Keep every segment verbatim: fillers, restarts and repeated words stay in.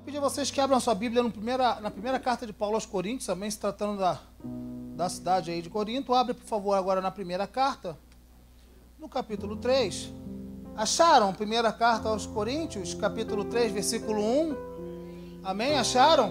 pedir a vocês que abram a sua Bíblia no primeira, na primeira carta de Paulo aos Coríntios, também se tratando da, da cidade aí de Corinto. Abre, por favor, agora na primeira carta, no capítulo três. Acharam? Primeira carta aos Coríntios, capítulo três, versículo um. Amém? Acharam?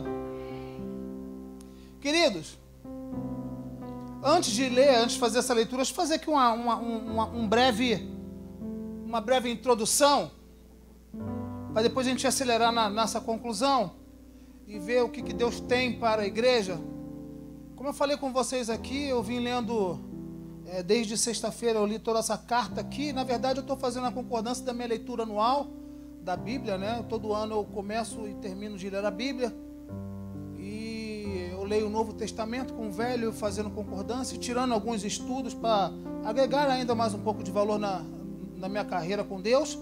Queridos, antes de ler, antes de fazer essa leitura, deixa eu fazer aqui uma, uma, uma, um breve, uma breve introdução, para depois a gente acelerar na nossa conclusão e ver o que, que Deus tem para a igreja. Como eu falei com vocês aqui, eu vim lendo, é, desde sexta-feira eu li toda essa carta aqui. Na verdade, eu estou fazendo a concordância da minha leitura anual da Bíblia, né? Todo ano eu começo e termino de ler a Bíblia. E eu leio o Novo Testamento com o Velho, fazendo concordância e tirando alguns estudos para agregar ainda mais um pouco de valor na, na minha carreira com Deus.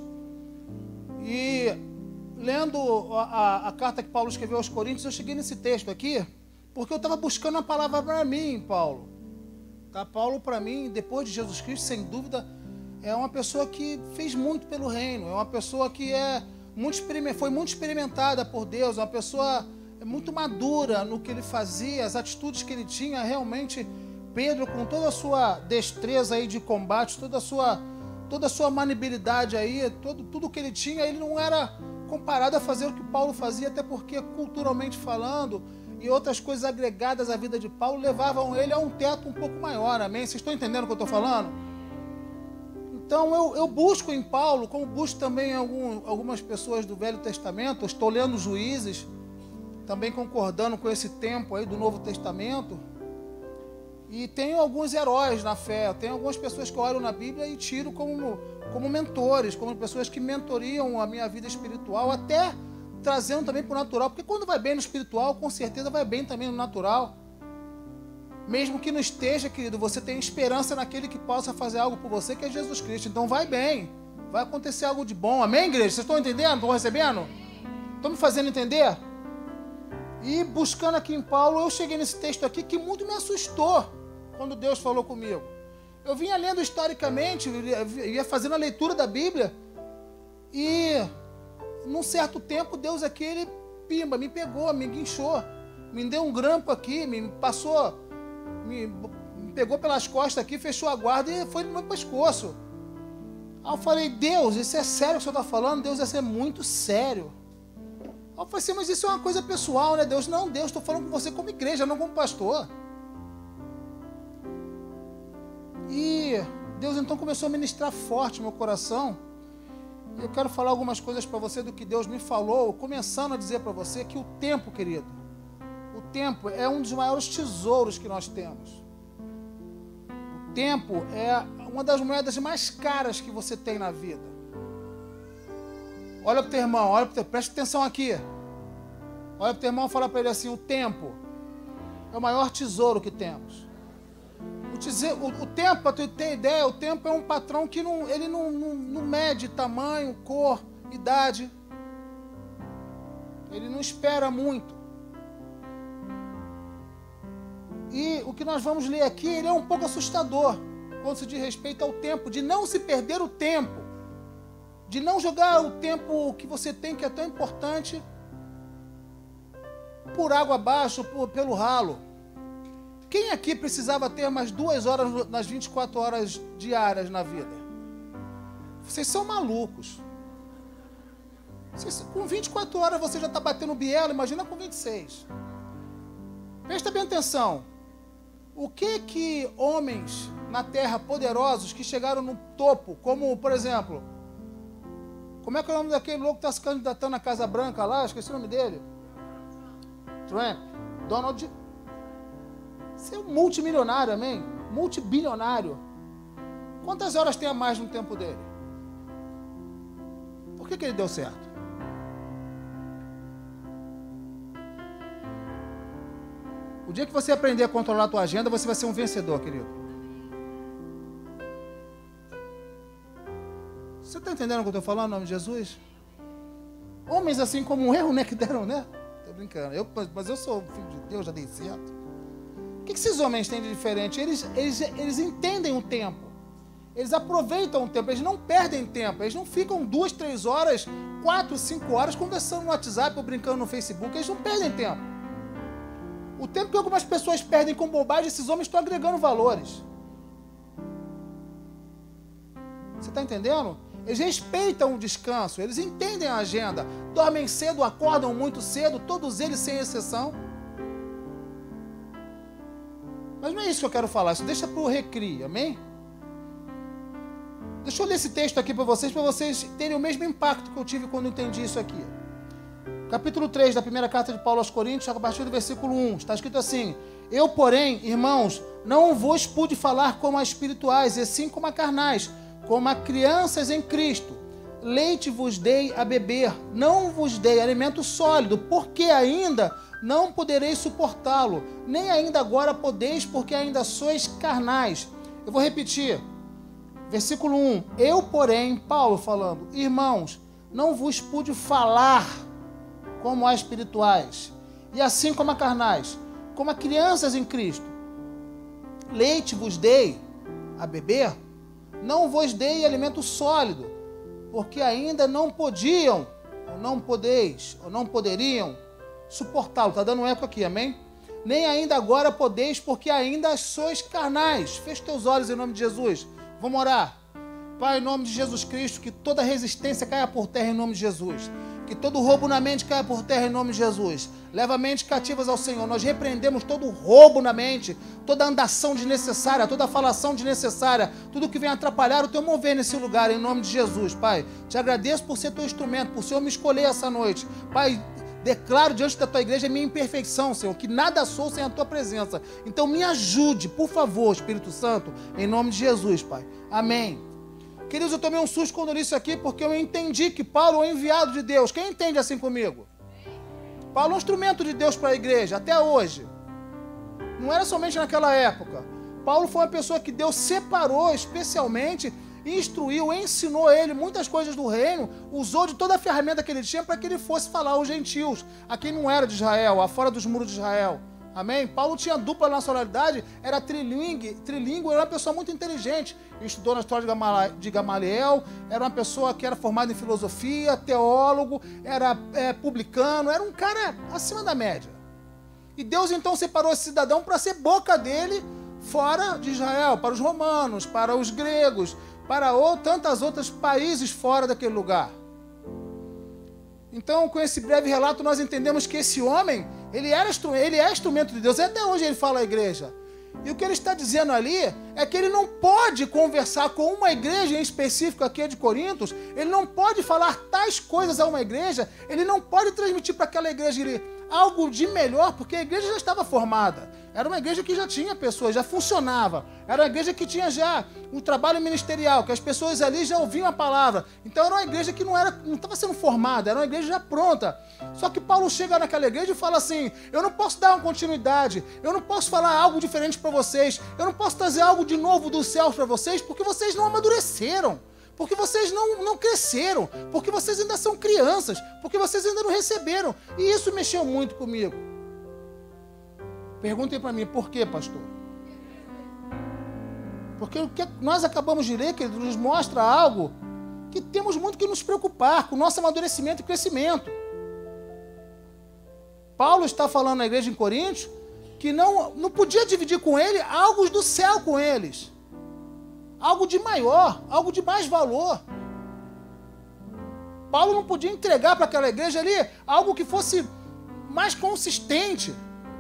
E lendo a, a, a carta que Paulo escreveu aos Coríntios, eu cheguei nesse texto aqui, porque eu estava buscando a palavra para mim, Paulo. Tá? Paulo, para mim, depois de Jesus Cristo, sem dúvida, é uma pessoa que fez muito pelo reino, é uma pessoa que é muito, foi muito experimentada por Deus, é uma pessoa muito madura no que ele fazia, as atitudes que ele tinha. Realmente, Pedro, com toda a sua destreza aí de combate, toda a sua... toda a sua manibilidade aí, todo, tudo que ele tinha, ele não era comparado a fazer o que Paulo fazia, até porque, culturalmente falando, e outras coisas agregadas à vida de Paulo, levavam ele a um teto um pouco maior, amém? Vocês estão entendendo o que eu estou falando? Então, eu, eu busco em Paulo, como busco também em algum, algumas pessoas do Velho Testamento, eu estou lendo Juízes, também concordando com esse tempo aí do Novo Testamento. E tenho alguns heróis na fé, tenho algumas pessoas que eu olho na Bíblia e tiro como, como mentores, como pessoas que mentoriam a minha vida espiritual, até trazendo também para o natural, porque quando vai bem no espiritual, com certeza vai bem também no natural. Mesmo que não esteja, querido, você tem esperança naquele que possa fazer algo por você, que é Jesus Cristo. Então vai bem, vai acontecer algo de bom. Amém, igreja? Vocês estão entendendo? Estão recebendo? Estão me fazendo entender? E buscando aqui em Paulo, eu cheguei nesse texto aqui que muito me assustou quando Deus falou comigo. Eu vinha lendo historicamente, ia fazendo a leitura da Bíblia, e num certo tempo Deus aqui, ele, pimba, me pegou, me guinchou, me deu um grampo aqui, me passou, me, me pegou pelas costas aqui, fechou a guarda e foi no meu pescoço. Aí eu falei, Deus, isso é sério que o Senhor está falando? Deus, isso é muito sério. Aí eu falei assim, mas isso é uma coisa pessoal, né, Deus? Não, Deus, estou falando com você como igreja, não como pastor. E Deus então começou a ministrar forte no meu coração. Eu quero falar algumas coisas para você do que Deus me falou, começando a dizer para você que o tempo, querido, o tempo é um dos maiores tesouros que nós temos. O tempo é uma das moedas mais caras que você tem na vida. Olha para o teu irmão, olha pro teu, presta atenção aqui. Olha para o teu irmão e fala para ele assim, o tempo é o maior tesouro que temos. O, o tempo, para tu ter ideia, o tempo é um patrão que não, ele não, não, não mede tamanho, cor, idade. Ele não espera muito. E o que nós vamos ler aqui, ele é um pouco assustador, quando se diz respeito ao tempo, de não se perder o tempo, de não jogar o tempo que você tem, que é tão importante, por água abaixo, por, pelo ralo. Quem aqui precisava ter mais duas horas nas vinte e quatro horas diárias na vida? Vocês são malucos. Vocês, com vinte e quatro horas você já está batendo bielo, imagina com vinte e seis. Presta bem atenção. O que que homens na terra poderosos que chegaram no topo, como, por exemplo, como é que é o nome daquele louco que está se candidatando na Casa Branca lá? Esqueci o nome dele. Trump. Donald... Você é um multimilionário, amém? Multibilionário. Quantas horas tem a mais no tempo dele? Por que que ele deu certo? O dia que você aprender a controlar a tua agenda, você vai ser um vencedor, querido. Você está entendendo o que eu estou falando, em nome de Jesus? Homens assim como eu, né, que deram, né? Estou brincando. Eu, mas eu sou filho de Deus, já dei certo. O que esses homens têm de diferente? Eles, eles, eles entendem o tempo. Eles aproveitam o tempo, eles não perdem tempo, eles não ficam duas, três horas, quatro, cinco horas conversando no WhatsApp ou brincando no Facebook, eles não perdem tempo. O tempo que algumas pessoas perdem com bobagem, esses homens estão agregando valores. Você está entendendo? Eles respeitam o descanso, eles entendem a agenda, dormem cedo, acordam muito cedo, todos eles sem exceção. Mas não é isso que eu quero falar, isso deixa para o recri, amém? Deixa eu ler esse texto aqui para vocês, para vocês terem o mesmo impacto que eu tive quando entendi isso aqui. Capítulo três da primeira carta de Paulo aos Coríntios, a partir do versículo um, está escrito assim: Eu, porém, irmãos, não vos pude falar como a espirituais, e sim como a carnais, como a crianças em Cristo. Leite vos dei a beber, não vos dei alimento sólido, porque ainda não podereis suportá-lo, nem ainda agora podeis, porque ainda sois carnais. Eu vou repetir. Versículo um. Eu, porém, Paulo falando, irmãos, não vos pude falar como a espirituais, e assim como a carnais, como a crianças em Cristo. Leite vos dei a beber, não vos dei alimento sólido, porque ainda não podiam, ou não podeis, ou não poderiam suportá-lo. Está dando um eco aqui, amém? Nem ainda agora podeis, porque ainda sois carnais. Feche teus olhos em nome de Jesus. Vamos orar. Pai, em nome de Jesus Cristo, que toda resistência caia por terra em nome de Jesus. Que todo roubo na mente caia por terra em nome de Jesus. Leva mentes cativas ao Senhor. Nós repreendemos todo roubo na mente, toda andação desnecessária, toda falação desnecessária, tudo que vem atrapalhar o teu mover nesse lugar, em nome de Jesus, Pai. Te agradeço por ser teu instrumento, por Senhor me escolher essa noite. Pai, declaro diante da tua igreja a minha imperfeição, Senhor, que nada sou sem a tua presença. Então me ajude, por favor, Espírito Santo, em nome de Jesus, Pai. Amém. Queridos, eu tomei um susto quando li isso aqui, porque eu entendi que Paulo é o enviado de Deus. Quem entende assim comigo? Paulo é um instrumento de Deus para a igreja, até hoje. Não era somente naquela época. Paulo foi uma pessoa que Deus separou especialmente, instruiu, ensinou ele muitas coisas do reino, usou de toda a ferramenta que ele tinha para que ele fosse falar aos gentios, a quem não era de Israel, a fora dos muros de Israel. Amém? Paulo tinha dupla nacionalidade, era trilingue, trilingue, era uma pessoa muito inteligente. Estudou na história de Gamaliel, era uma pessoa que era formada em filosofia, teólogo, era é, publicano, era um cara acima da média. E Deus então separou esse cidadão para ser boca dele fora de Israel, para os romanos, para os gregos, para ou, tantos outros países fora daquele lugar. Então, com esse breve relato, nós entendemos que esse homem, ele, era, ele é instrumento de Deus, e até hoje ele fala à igreja. E o que ele está dizendo ali é que ele não pode conversar com uma igreja em específico aqui de Corintos, ele não pode falar tais coisas a uma igreja, ele não pode transmitir para aquela igreja algo de melhor, porque a igreja já estava formada. Era uma igreja que já tinha pessoas, já funcionava. Era uma igreja que tinha já um trabalho ministerial, que as pessoas ali já ouviam a palavra. Então era uma igreja que não era, não estava sendo formada, era uma igreja já pronta. Só que Paulo chega naquela igreja e fala assim, eu não posso dar uma continuidade, eu não posso falar algo diferente para vocês, eu não posso trazer algo de novo dos céus para vocês, porque vocês não amadureceram. Porque vocês não, não cresceram, porque vocês ainda são crianças, porque vocês ainda não receberam. E isso mexeu muito comigo. Perguntem para mim, por quê, pastor? Porque o que nós acabamos de ler, que ele nos mostra algo que temos muito que nos preocupar com o nosso amadurecimento e crescimento. Paulo está falando na igreja em Coríntios que não, não podia dividir com ele algo do céu com eles. Algo de maior, algo de mais valor. Paulo não podia entregar para aquela igreja ali algo que fosse mais consistente.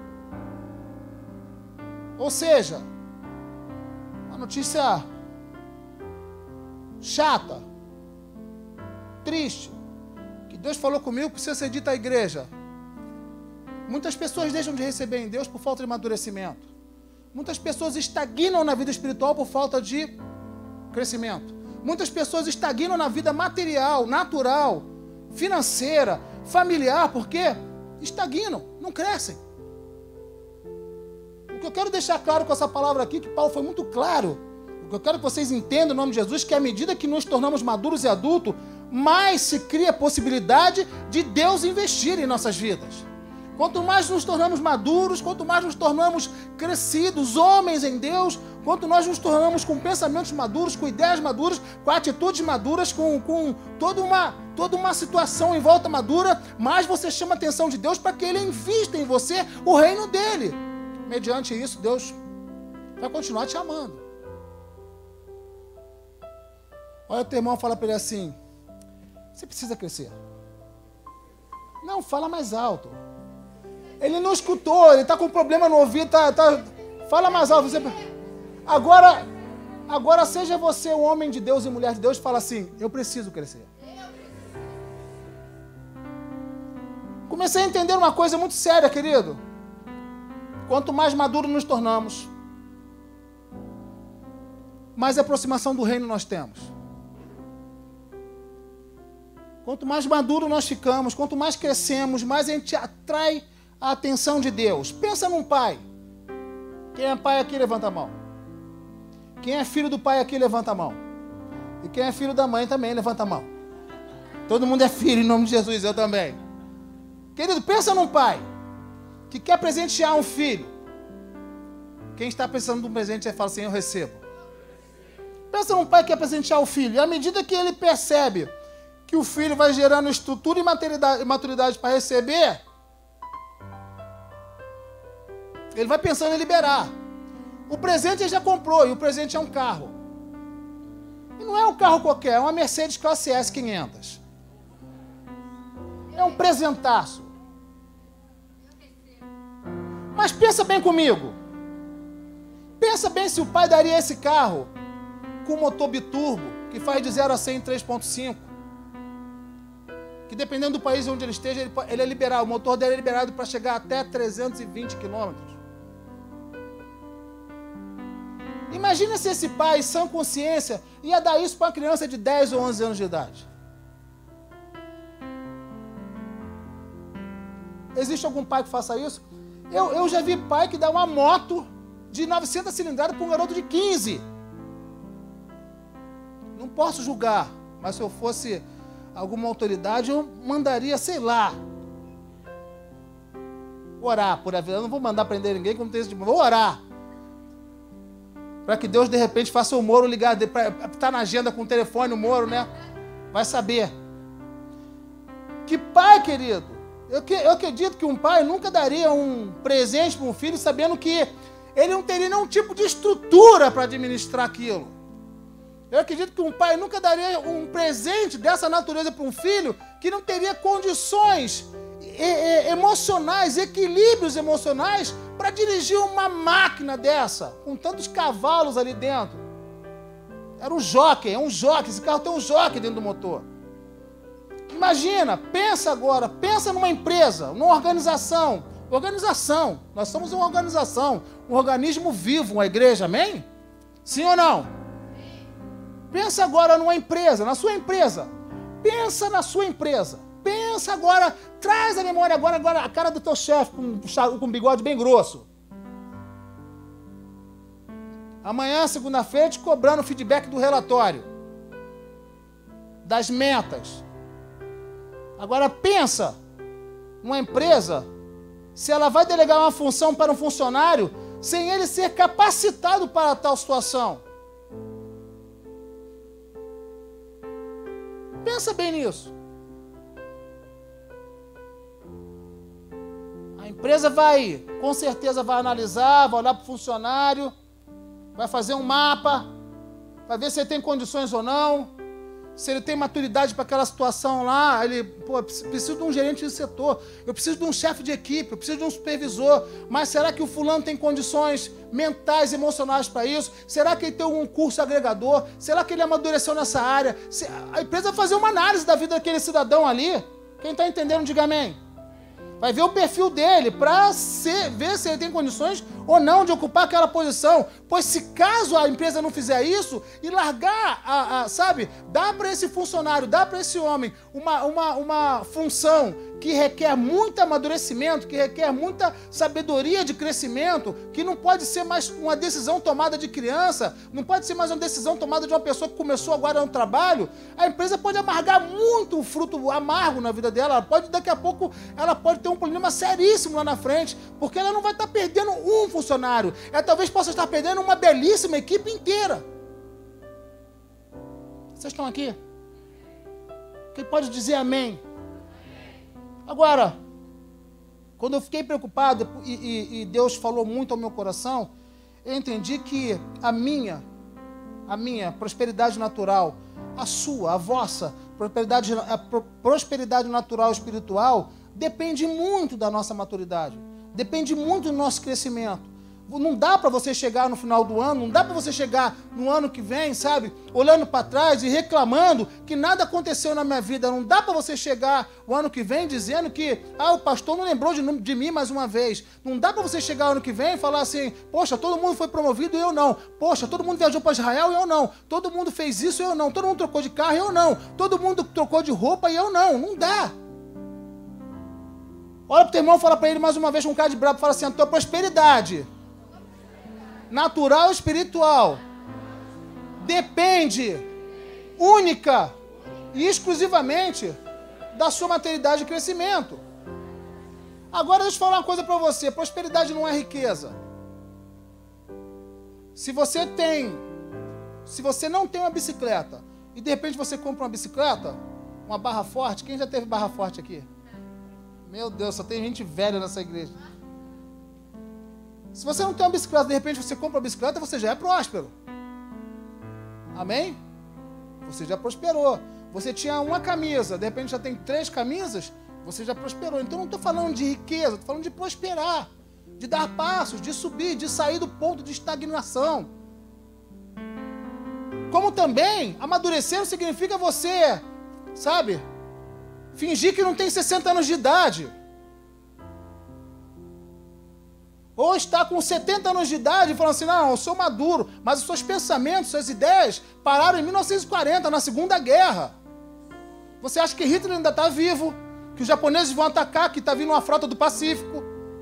Ou seja, uma notícia chata, triste, que Deus falou comigo, precisa ser dita à igreja. Muitas pessoas deixam de receber em Deus por falta de amadurecimento. Muitas pessoas estagnam na vida espiritual por falta de crescimento. Muitas pessoas estagnam na vida material, natural, financeira, familiar, porque estagnam, não crescem. O que eu quero deixar claro com essa palavra aqui, que Paulo foi muito claro, o que eu quero que vocês entendam em nome de Jesus, que à medida que nos tornamos maduros e adultos, mais se cria a possibilidade de Deus investir em nossas vidas. Quanto mais nos tornamos maduros, quanto mais nos tornamos crescidos, homens em Deus, quanto nós nos tornamos com pensamentos maduros, com ideias maduras, com atitudes maduras, com, com toda, uma, toda uma situação em volta madura, mais você chama a atenção de Deus para que Ele invista em você o reino dEle. Mediante isso, Deus vai continuar te amando. Olha o teu irmão, fala para ele assim, você precisa crescer. Não, fala mais alto. Ele não escutou, ele está com problema no ouvido, tá, tá, fala mais alto. Você... Agora, agora seja você um homem de Deus e mulher de Deus, fala assim, eu preciso crescer. Comecei a entender uma coisa muito séria, querido. Quanto mais maduro nos tornamos, mais aproximação do reino nós temos. Quanto mais maduro nós ficamos, quanto mais crescemos, mais a gente atrai a atenção de Deus. Pensa num pai. Quem é pai aqui, levanta a mão. Quem é filho do pai aqui, levanta a mão. E quem é filho da mãe também, levanta a mão. Todo mundo é filho em nome de Jesus, eu também. Querido, pensa num pai que quer presentear um filho. Quem está pensando num presente, fala assim, eu recebo. Pensa num pai que quer presentear o filho. E à medida que ele percebe que o filho vai gerando estrutura e maturidade para receber, ele vai pensando em liberar. O presente ele já comprou, e o presente é um carro. E não é um carro qualquer, é uma Mercedes Classe S quinhentos. É um presentaço. Mas pensa bem comigo. Pensa bem se o pai daria esse carro com motor biturbo, que faz de zero a cem em três ponto cinco. Que dependendo do país onde ele esteja, ele, ele é liberado, o motor dele é liberado para chegar até trezentos e vinte quilômetros. Imagina se esse pai, sã consciência, ia dar isso para uma criança de dez ou onze anos de idade. Existe algum pai que faça isso? Eu, eu já vi pai que dá uma moto de novecentas cilindradas para um garoto de quinze. Não posso julgar, mas se eu fosse alguma autoridade, eu mandaria, sei lá, orar por a vida. Eu não vou mandar prender ninguém, como tem esse tipo. Vou orar. Para que Deus, de repente, faça o Moro ligar. Está na agenda com o telefone, o Moro, né? Vai saber. Que pai, querido? Eu, que, eu acredito que um pai nunca daria um presente para um filho sabendo que ele não teria nenhum tipo de estrutura para administrar aquilo. Eu acredito que um pai nunca daria um presente dessa natureza para um filho que não teria condições e, e, emocionais, equilíbrios emocionais para dirigir uma máquina dessa, com tantos cavalos ali dentro. Era um jockey, é um jockey, esse carro tem um jockey dentro do motor. Imagina, pensa agora, pensa numa empresa, numa organização. Organização, nós somos uma organização, um organismo vivo, uma igreja, amém? Sim ou não? Pensa agora numa empresa, na sua empresa. Pensa na sua empresa. Pensa agora, traz a memória agora, agora a cara do teu chefe com, com um bigode bem grosso. Amanhã, segunda-feira, te cobrando o feedback do relatório. Das metas. Agora pensa numa empresa, se ela vai delegar uma função para um funcionário, sem ele ser capacitado para tal situação. Pensa bem nisso. A empresa vai, com certeza vai analisar, vai olhar para o funcionário, vai fazer um mapa, vai ver se ele tem condições ou não, se ele tem maturidade para aquela situação lá. Ele, pô, preciso de um gerente de setor, eu preciso de um chefe de equipe, eu preciso de um supervisor, mas será que o fulano tem condições mentais, emocionais para isso? Será que ele tem algum curso agregador? Será que ele amadureceu nessa área? A empresa vai fazer uma análise da vida daquele cidadão ali. Quem está entendendo, diga amém. Vai ver o perfil dele para ver se ele tem condições ou não de ocupar aquela posição. Pois se caso a empresa não fizer isso e largar, a, a, sabe, dá para esse funcionário, dá para esse homem uma, uma, uma função que requer muito amadurecimento, que requer muita sabedoria de crescimento, que não pode ser mais uma decisão tomada de criança, não pode ser mais uma decisão tomada de uma pessoa que começou agora no trabalho, a empresa pode amargar muito o fruto amargo na vida dela, ela pode, daqui a pouco, ela pode ter um problema seríssimo lá na frente, porque ela não vai estar perdendo um funcionário, ela talvez possa estar perdendo uma belíssima equipe inteira. Vocês estão aqui? Quem pode dizer amém? Agora, quando eu fiquei preocupado e, e, e Deus falou muito ao meu coração, eu entendi que a minha, a minha prosperidade natural, a sua, a vossa prosperidade, a prosperidade natural e espiritual depende muito da nossa maturidade, depende muito do nosso crescimento. Não dá para você chegar no final do ano, não dá para você chegar no ano que vem, sabe, olhando para trás e reclamando que nada aconteceu na minha vida. Não dá para você chegar o ano que vem dizendo que, ah, o pastor não lembrou de, de mim mais uma vez. Não dá para você chegar o ano que vem e falar assim, poxa, todo mundo foi promovido e eu não. Poxa, todo mundo viajou para Israel e eu não. Todo mundo fez isso e eu não. Todo mundo trocou de carro e eu não. Todo mundo trocou de roupa e eu não. Não dá. Olha pro teu irmão e fala para ele mais uma vez com um cara de brabo, fala assim, a tua prosperidade natural e espiritual depende única e exclusivamente da sua maturidade e crescimento. Agora deixa eu falar uma coisa para você, prosperidade não é riqueza. Se você tem, se você não tem uma bicicleta e de repente você compra uma bicicleta, uma barra forte, quem já teve barra forte aqui? Meu Deus, só tem gente velha nessa igreja. Se você não tem uma bicicleta, de repente você compra uma bicicleta, você já é próspero. Amém? Você já prosperou. Você tinha uma camisa, de repente já tem três camisas, você já prosperou. Então não estou falando de riqueza, estou falando de prosperar, de dar passos, de subir, de sair do ponto de estagnação. Como também, amadurecer não significa você, sabe, fingir que não tem sessenta anos de idade. Ou está com setenta anos de idade e falando assim, não, eu sou maduro, mas os seus pensamentos, suas ideias pararam em mil novecentos e quarenta, na Segunda Guerra. Você acha que Hitler ainda está vivo, que os japoneses vão atacar, que está vindo uma frota do Pacífico,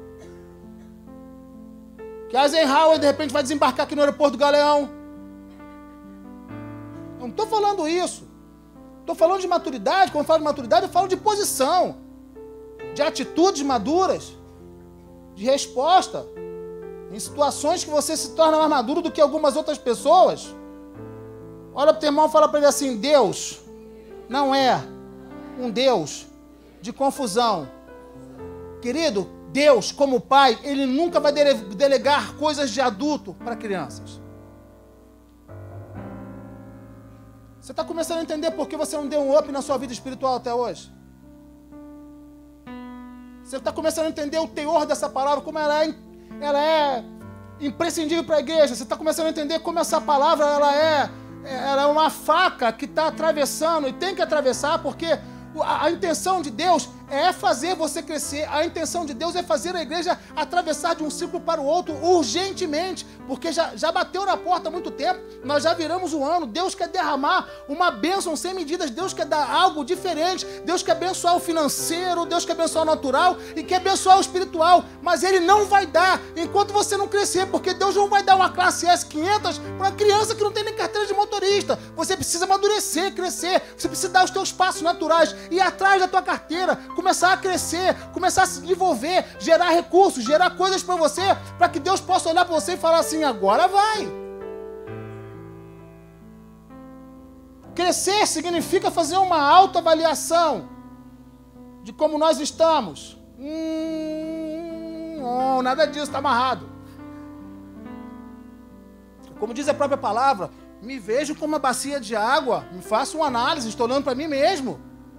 que Eisenhower de repente vai desembarcar aqui no aeroporto do Galeão. Eu não estou falando isso. Estou falando de maturidade. Quando eu falo de maturidade, eu falo de posição, de atitudes maduras, de resposta, em situações que você se torna mais maduro do que algumas outras pessoas. Olha para o teu irmão e fala para ele assim, Deus não é um Deus de confusão. Querido, Deus, como pai, ele nunca vai delegar coisas de adulto para crianças. Você está começando a entender por que você não deu um up na sua vida espiritual até hoje? Você está começando a entender o teor dessa palavra, como ela é, ela é imprescindível para a igreja. Você está começando a entender como essa palavra ela é, ela é uma faca que está atravessando e tem que atravessar, porque a, a intenção de Deus é fazer você crescer. A intenção de Deus é fazer a igreja atravessar de um ciclo para o outro urgentemente, porque já, já bateu na porta há muito tempo, nós já viramos o ano. Deus quer derramar uma bênção sem medidas, Deus quer dar algo diferente, Deus quer abençoar o financeiro, Deus quer abençoar o natural e quer abençoar o espiritual, mas Ele não vai dar enquanto você não crescer, porque Deus não vai dar uma classe S quinhentos para uma criança que não tem nem carteira de motorista. Você precisa amadurecer, crescer, você precisa dar os teus passos naturais, ir atrás da tua carteira, começar a crescer, começar a se desenvolver, gerar recursos, gerar coisas para você, para que Deus possa olhar para você e falar assim, agora vai. Crescer significa fazer uma autoavaliação de como nós estamos. Hum, não, nada disso, está amarrado. Como diz a própria palavra, me vejo como uma bacia de água, me faço uma análise, estou olhando para mim mesmo.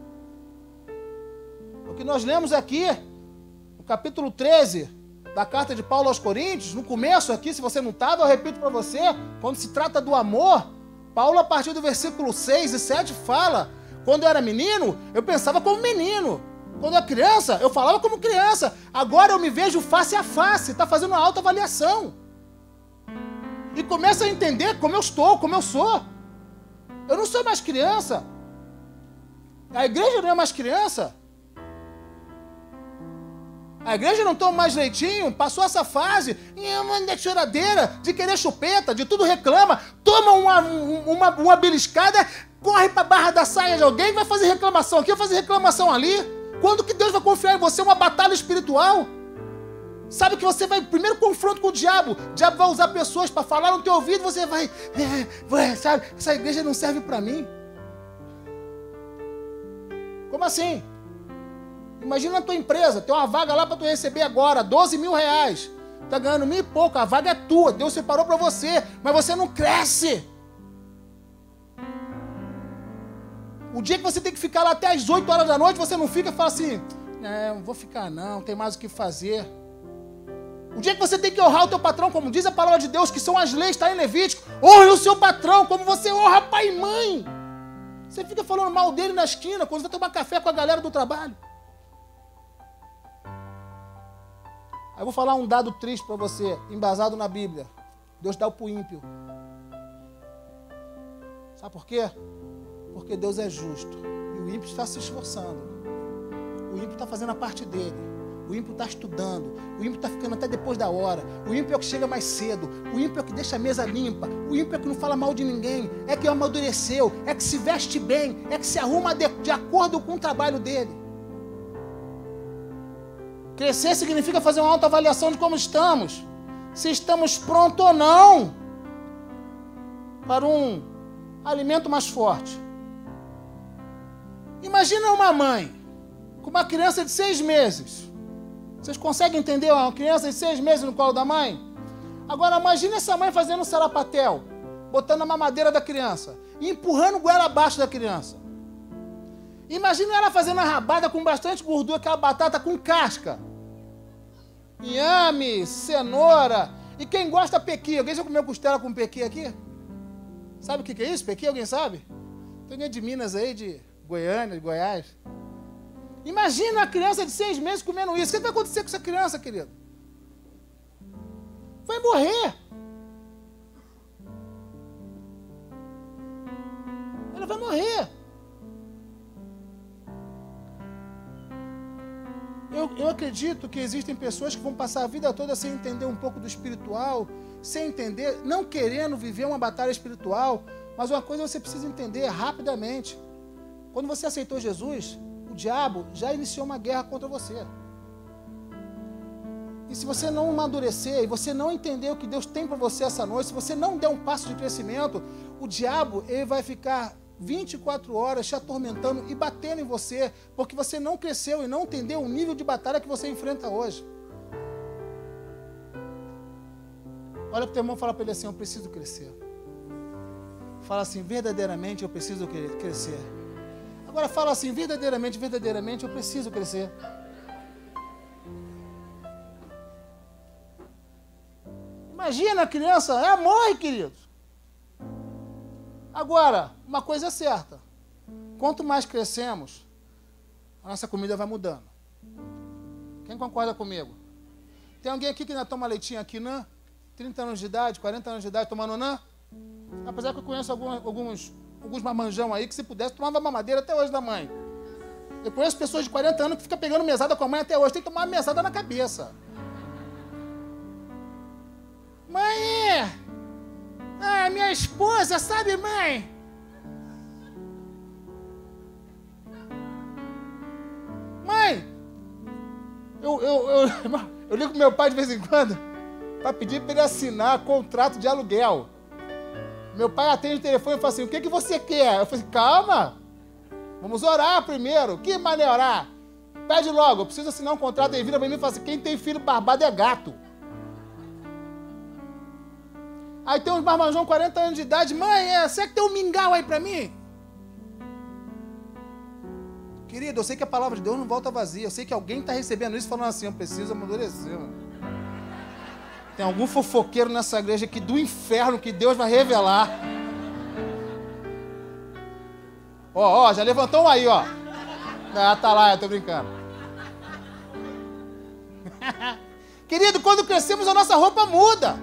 O que nós lemos aqui, no capítulo treze da carta de Paulo aos Coríntios, no começo aqui, se você não estava, eu repito para você, quando se trata do amor, Paulo, a partir do versículo seis e sete, fala, quando eu era menino, eu pensava como menino, Quando eu era criança, eu falava como criança. Agora eu me vejo face a face. Está fazendo uma autoavaliação. E começa a entender como eu estou, como eu sou. Eu não sou mais criança. A igreja não é mais criança. A igreja não toma mais leitinho, passou essa fase de choradeira, de querer chupeta, de tudo reclama, toma uma, uma, uma beliscada, corre para a barra da saia de alguém, vai fazer reclamação aqui, vai fazer reclamação ali. Quando que Deus vai confiar em você uma batalha espiritual? Sabe que você vai, primeiro confronto com o diabo, o diabo vai usar pessoas para falar no teu ouvido, você vai, é, vai, sabe, essa igreja não serve para mim. Como assim? Imagina a tua empresa, tem uma vaga lá para tu receber agora, doze mil reais. Tá ganhando mil e pouco, a vaga é tua, Deus separou para você, mas você não cresce. O dia que você tem que ficar lá até as oito horas da noite, você não fica e fala assim, não, não vou ficar não, tem mais o que fazer. O dia que você tem que honrar o teu patrão, como diz a palavra de Deus, que são as leis, está em Levítico, honre o seu patrão, como você honra pai e mãe. Você fica falando mal dele na esquina, quando você vai tomar café com a galera do trabalho. Aí eu vou falar um dado triste para você, embasado na Bíblia. Deus dá o pro ímpio. Sabe por quê? Porque Deus é justo. E o ímpio está se esforçando. O ímpio está fazendo a parte dele. O ímpio está estudando. O ímpio está ficando até depois da hora. O ímpio é o que chega mais cedo. O ímpio é o que deixa a mesa limpa. O ímpio é o que não fala mal de ninguém. É que amadureceu. É que se veste bem. É que se arruma de, de acordo com o trabalho dele. Crescer significa fazer uma autoavaliação de como estamos. Se estamos prontos ou não para um alimento mais forte. Imagina uma mãe com uma criança de seis meses. Vocês conseguem entender uma criança de seis meses no colo da mãe? Agora imagina essa mãe fazendo um sarapatel, botando a mamadeira da criança e empurrando o goela abaixo da criança. Imagina ela fazendo a rabada com bastante gordura, aquela batata com casca. Inhame, cenoura. E quem gosta pequi? Alguém já comeu costela com pequi aqui? Sabe o que é isso? Pequi, alguém sabe? Tem alguém de Minas aí, de Goiânia, de Goiás. Imagina a criança de seis meses comendo isso. O que vai acontecer com essa criança, querido? Vai morrer. Ela vai morrer. Eu, eu acredito que existem pessoas que vão passar a vida toda sem entender um pouco do espiritual, sem entender, não querendo viver uma batalha espiritual, mas uma coisa você precisa entender rapidamente. Quando você aceitou Jesus, o diabo já iniciou uma guerra contra você. E se você não amadurecer, e você não entender o que Deus tem para você essa noite, se você não der um passo de crescimento, o diabo ele vai ficar vinte e quatro horas te atormentando e batendo em você, porque você não cresceu e não entendeu o nível de batalha que você enfrenta hoje. Olha para o teu irmão e fala para ele assim, eu preciso crescer. Fala assim, verdadeiramente eu preciso crescer. Agora fala assim, verdadeiramente, verdadeiramente eu preciso crescer. Imagina a criança, ela morre, queridos. Agora, uma coisa é certa. Quanto mais crescemos, a nossa comida vai mudando. Quem concorda comigo? Tem alguém aqui que ainda toma leitinho aqui, não? trinta anos de idade, quarenta anos de idade, tomando não? Apesar que eu conheço alguns, alguns, alguns mamanjão aí que se pudesse tomava mamadeira até hoje da mãe. Eu conheço pessoas de quarenta anos que ficam pegando mesada com a mãe até hoje. Tem que tomar uma mesada na cabeça. Mãe! Ah, minha esposa, sabe, mãe? Mãe! Eu, eu, eu, eu ligo pro meu pai de vez em quando para pedir para ele assinar contrato de aluguel. Meu pai atende o telefone e fala assim, o que, que você quer? Eu falei assim, calma, vamos orar primeiro. Que mané orar? Pede logo, eu preciso assinar um contrato. Ele vira para mim e fala assim, quem tem filho barbado é gato. Aí tem uns marmanjão, quarenta anos de idade, mãe, é, será que tem um mingau aí para mim? Querido, eu sei que a palavra de Deus não volta vazia, eu sei que alguém está recebendo isso falando assim, eu preciso amadurecer, mano. Tem algum fofoqueiro nessa igreja aqui do inferno que Deus vai revelar. Ó, ó, já levantou um aí, ó. Ah, tá lá, eu tô brincando. Querido, quando crescemos, a nossa roupa muda.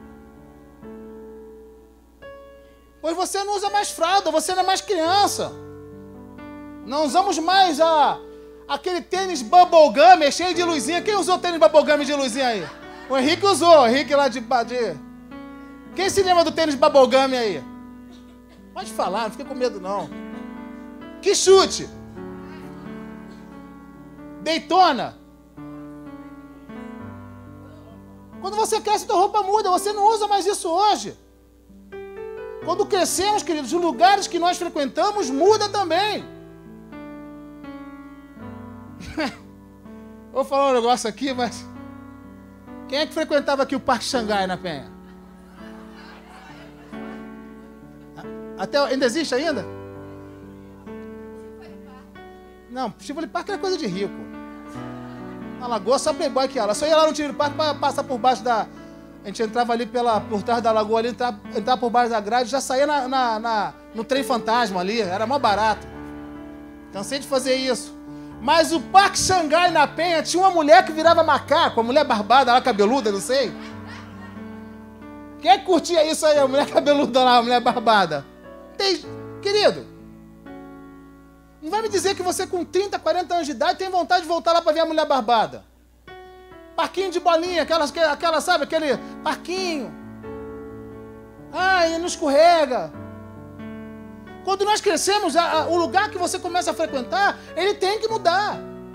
Pois você não usa mais fralda, você não é mais criança. Não usamos mais a, aquele tênis bubblegum, cheio de luzinha. Quem usou tênis bubblegum de luzinha aí? O Henrique usou, o Henrique lá de... de... Quem se lembra do tênis bubblegum aí? Pode falar, não fica com medo não. Que chute! Daytona. Quando você cresce, sua roupa muda, você não usa mais isso hoje. Quando crescemos, queridos, os lugares que nós frequentamos muda também. Vou falar um negócio aqui, mas... Quem é que frequentava aqui o Parque Xangai, na Penha? Até, ainda existe ainda? Não, Tivoli Park era coisa de rico. Na Lagoa, só playboy que ela. Só ia lá no Tivoli Park para passar por baixo da... A gente entrava ali pela, por trás da lagoa ali, entrava, entrava por baixo da grade, já saía na, na, na, no trem fantasma ali, era mó barato. Cansei de fazer isso. Mas o Parque Xangai, na Penha, tinha uma mulher que virava macaco, uma mulher barbada lá, cabeluda, não sei. Quem é que curtia isso aí, a mulher cabeluda lá, a mulher barbada? Tem... Querido, não vai me dizer que você com trinta, quarenta anos de idade tem vontade de voltar lá para ver a mulher barbada. Parquinho de bolinha, aquelas, aquela, sabe, aquele parquinho. Ai, não escorrega. Quando nós crescemos, a, a, o lugar que você começa a frequentar, ele tem que mudar.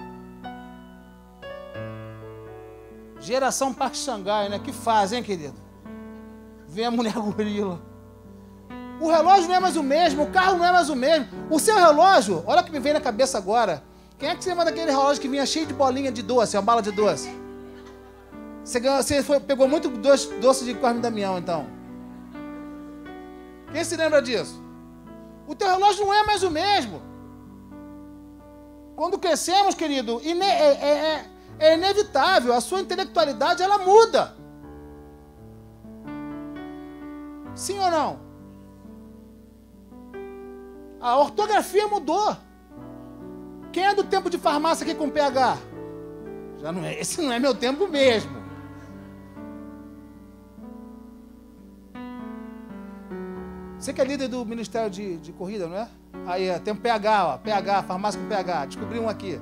Geração Parque Xangai, né? Que faz, hein, querido? Vem a mulher gorila. O relógio não é mais o mesmo, o carro não é mais o mesmo. O seu relógio, olha o que me vem na cabeça agora. Quem é que se lembra daquele relógio que vinha cheio de bolinha de doce, uma bala de doce? Você, ganhou, você foi, pegou muito doce, doce de Cosme Damião, então. Quem se lembra disso? O teu relógio não é mais o mesmo. Quando crescemos, querido, ine, é, é, é inevitável, a sua intelectualidade, ela muda. Sim ou não? A ortografia mudou. Quem é do tempo de farmácia aqui com P H? Já não é, esse não é meu tempo mesmo. Você que é líder do Ministério de, de Corrida, não é? Aí, tem um P H, ó, P H, farmácia com P H. Descobri um aqui.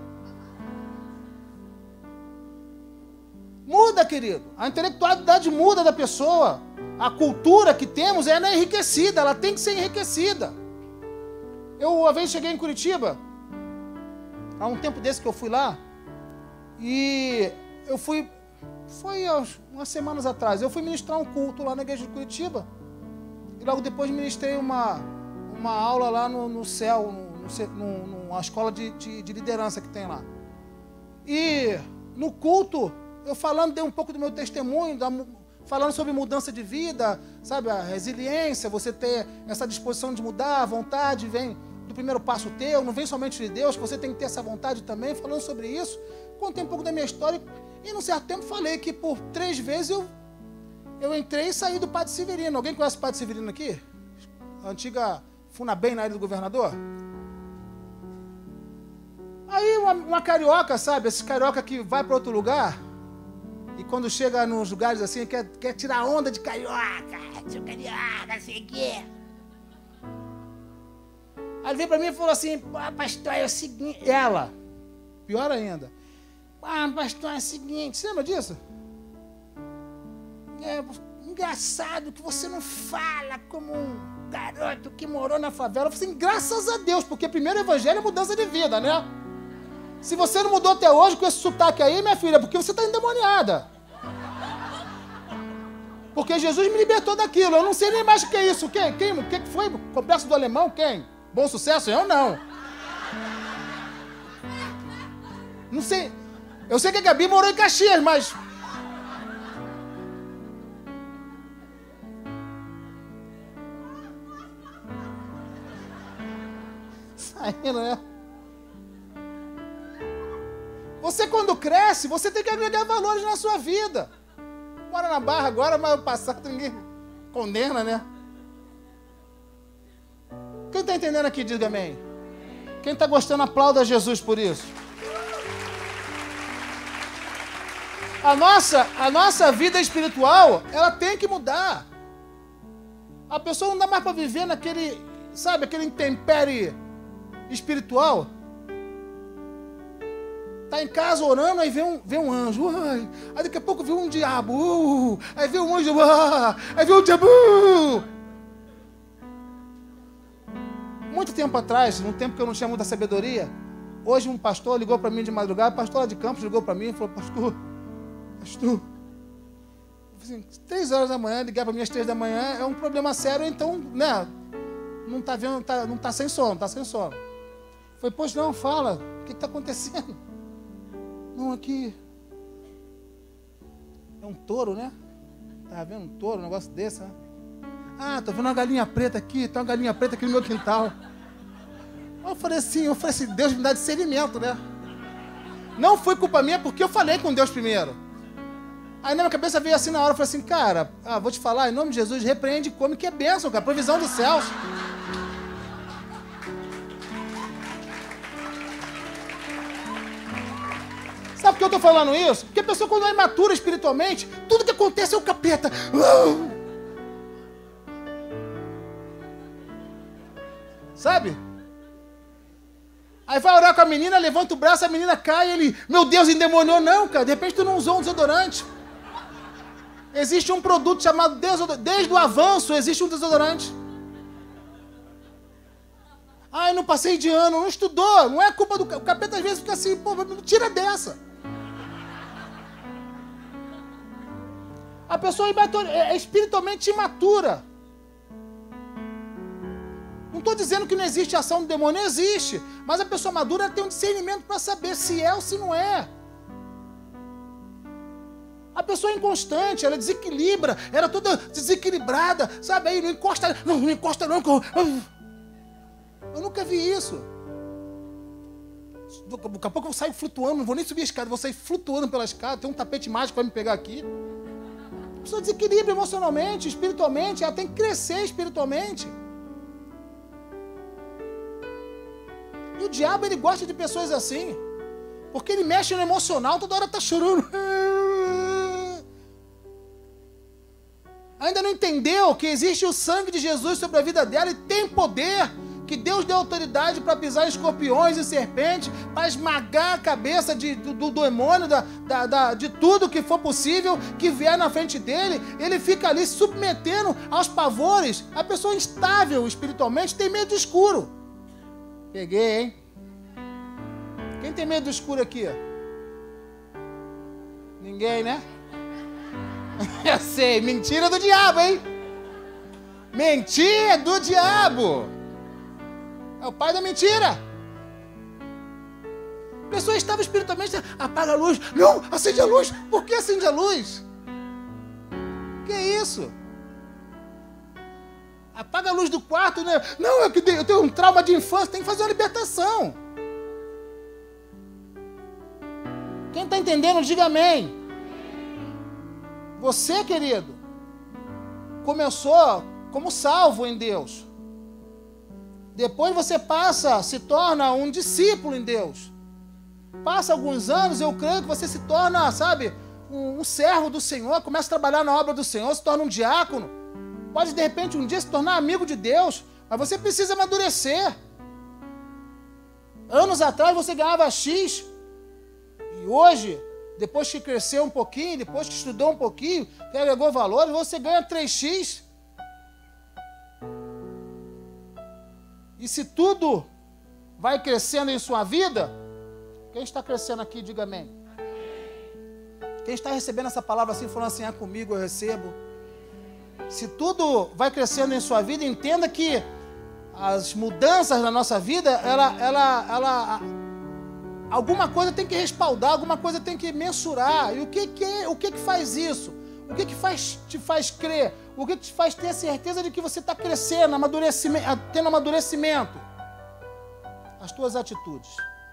Muda, querido. A intelectualidade muda da pessoa. A cultura que temos, ela é enriquecida, ela tem que ser enriquecida. Eu, uma vez, cheguei em Curitiba, há um tempo desse que eu fui lá, e eu fui, foi há umas semanas atrás, eu fui ministrar um culto lá na igreja de Curitiba, e logo depois ministrei uma, uma aula lá no, no céu, no, no, numa escola de, de, de liderança que tem lá. E no culto, eu falando, dei um pouco do meu testemunho, da, falando sobre mudança de vida, sabe, a resiliência, você ter essa disposição de mudar, a vontade vem do primeiro passo teu, não vem somente de Deus, você tem que ter essa vontade também, falando sobre isso. Contei um pouco da minha história e, num certo tempo, falei que por três vezes eu, eu entrei e saí do Padre Severino. Alguém conhece o Padre Severino aqui? A antiga Funabem na Ilha do Governador? Aí uma, uma carioca, sabe, esse carioca que vai para outro lugar e quando chega nos lugares assim, quer, quer tirar onda de carioca, sou carioca, sei o quê. Aí ele veio para mim e falou assim, pastor, é o seguinte, ela, pior ainda, ah, pastor, é o seguinte, você lembra disso? É engraçado que você não fala como um garoto que morou na favela. Eu falei assim, graças a Deus, porque primeiro o evangelho é mudança de vida, né? Se você não mudou até hoje com esse sotaque aí, minha filha, porque você está endemoniada. Porque Jesus me libertou daquilo, eu não sei nem mais o que é isso. Quem? Quem? O que foi? Complexo do Alemão? Quem? Bom Sucesso? Eu não. Não sei. Eu sei que a Gabi morou em Caxias, mas... Saindo, né? Você quando cresce, você tem que agregar valores na sua vida. Mora na Barra agora, mas o passado ninguém condena, né? Quem está entendendo aqui, diga amém. Quem está gostando, aplauda Jesus por isso. A nossa, a nossa vida espiritual, ela tem que mudar. A pessoa não dá mais para viver naquele, sabe, aquele intempérie espiritual. Tá em casa orando, aí vê um, vê um anjo. Ai, aí daqui a pouco vê um diabo. Uh, aí vê um anjo. Uh, aí vê um diabo. Uh. Muito tempo atrás, num tempo que eu não tinha muita sabedoria, hoje um pastor ligou para mim de madrugada, pastor lá de Campos ligou para mim e falou, pastor, pastor, assim, três horas da manhã, ligar para mim às três da manhã é um problema sério, então, né, não está vendo, tá, não está sem sono, está sem sono. Eu falei, pois não, fala, o que está acontecendo? Não, aqui, é um touro, né? Estava vendo um touro, um negócio desse, né? Ah, tô vendo uma galinha preta aqui, tem uma galinha preta aqui no meu quintal. Eu falei assim, eu falei assim, Deus me dá discernimento, né? Não foi culpa minha porque eu falei com Deus primeiro. Aí na minha cabeça veio assim na hora, eu falei assim, cara, ah, vou te falar, em nome de Jesus, repreende e come que é bênção, cara, provisão dos céus. Sabe por que eu tô falando isso? Porque a pessoa quando é imatura espiritualmente, tudo que acontece é o capeta. Sabe? Aí vai orar com a menina, levanta o braço, a menina cai, ele, meu Deus, endemoniou. Não, cara, de repente tu não usou um desodorante. Existe um produto chamado desodorante. Desde o avanço existe um desodorante. Ai, não passei de ano, não estudou. Não é culpa do capeta. O capeta às vezes fica assim, pô, tira dessa. A pessoa é espiritualmente imatura. Não estou dizendo que não existe ação do demônio, não existe. Mas a pessoa madura tem um discernimento para saber se é ou se não é. A pessoa é inconstante, ela desequilibra, ela é toda desequilibrada, sabe? Aí não encosta, não, não encosta não. Eu nunca vi isso. Daqui a pouco eu saio flutuando, não vou nem subir a escada, vou sair flutuando pela escada, tem um tapete mágico para me pegar aqui. A pessoa desequilibra emocionalmente, espiritualmente, ela tem que crescer espiritualmente. E o diabo, ele gosta de pessoas assim, porque ele mexe no emocional, toda hora tá chorando. Ainda não entendeu que existe o sangue de Jesus sobre a vida dela e tem poder, que Deus deu autoridade para pisar escorpiões e serpentes, para esmagar a cabeça de, do, do demônio, da, da, da, de tudo que for possível, que vier na frente dele. Ele fica ali se submetendo aos pavores. A pessoa instável espiritualmente tem medo do escuro. Peguei, hein? Quem tem medo do escuro aqui? Ninguém, né? Eu sei, mentira do diabo, hein? Mentira do diabo! É o pai da mentira. A pessoa estava espiritualmente, apaga a luz. Não, acende a luz. Por que acende a luz? Que isso? Apaga a luz do quarto, né? Não, eu tenho um trauma de infância, tem que fazer uma libertação. Quem está entendendo, diga amém. Você, querido, começou como salvo em Deus. Depois você passa, se torna um discípulo em Deus. Passa alguns anos, eu creio que você se torna, sabe, um, um servo do Senhor, começa a trabalhar na obra do Senhor, se torna um diácono. Pode, de repente, um dia se tornar amigo de Deus, mas você precisa amadurecer. Anos atrás você ganhava X, e hoje, depois que cresceu um pouquinho, depois que estudou um pouquinho, que agregou valores, você ganha três X. E se tudo vai crescendo em sua vida, quem está crescendo aqui, diga amém. Quem está recebendo essa palavra assim, falando assim, é comigo, eu recebo. Se tudo vai crescendo em sua vida, entenda que as mudanças na nossa vida, ela, ela, ela, alguma coisa tem que respaldar, alguma coisa tem que mensurar. E o que, que, é, o que, que faz isso? O que, que faz, te faz crer? O que, que te faz ter a certeza de que você está crescendo, amadurecimento, tendo amadurecimento? As tuas atitudes.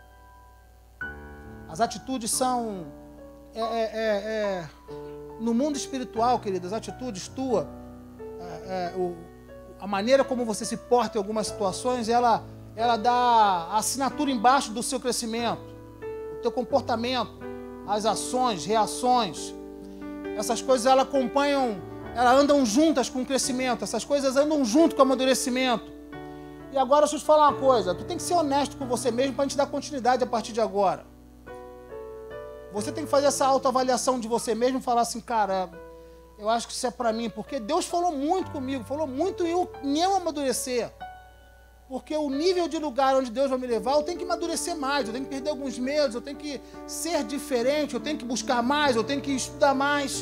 As atitudes são... É, é, é, no mundo espiritual, queridas, as atitudes tuas, é, é, o, a maneira como você se porta em algumas situações, ela, ela dá a assinatura embaixo do seu crescimento, o teu comportamento, as ações, reações. Essas coisas, elas acompanham, elas andam juntas com o crescimento. Essas coisas andam junto com o amadurecimento. E agora, deixa eu te falar uma coisa. Tu tem que ser honesto com você mesmo para a gente dar continuidade a partir de agora. Você tem que fazer essa autoavaliação de você mesmo e falar assim, cara, eu acho que isso é para mim. Porque Deus falou muito comigo, falou muito em eu, em eu amadurecer. Porque o nível de lugar onde Deus vai me levar, eu tenho que amadurecer mais, eu tenho que perder alguns medos, eu tenho que ser diferente, eu tenho que buscar mais, eu tenho que estudar mais.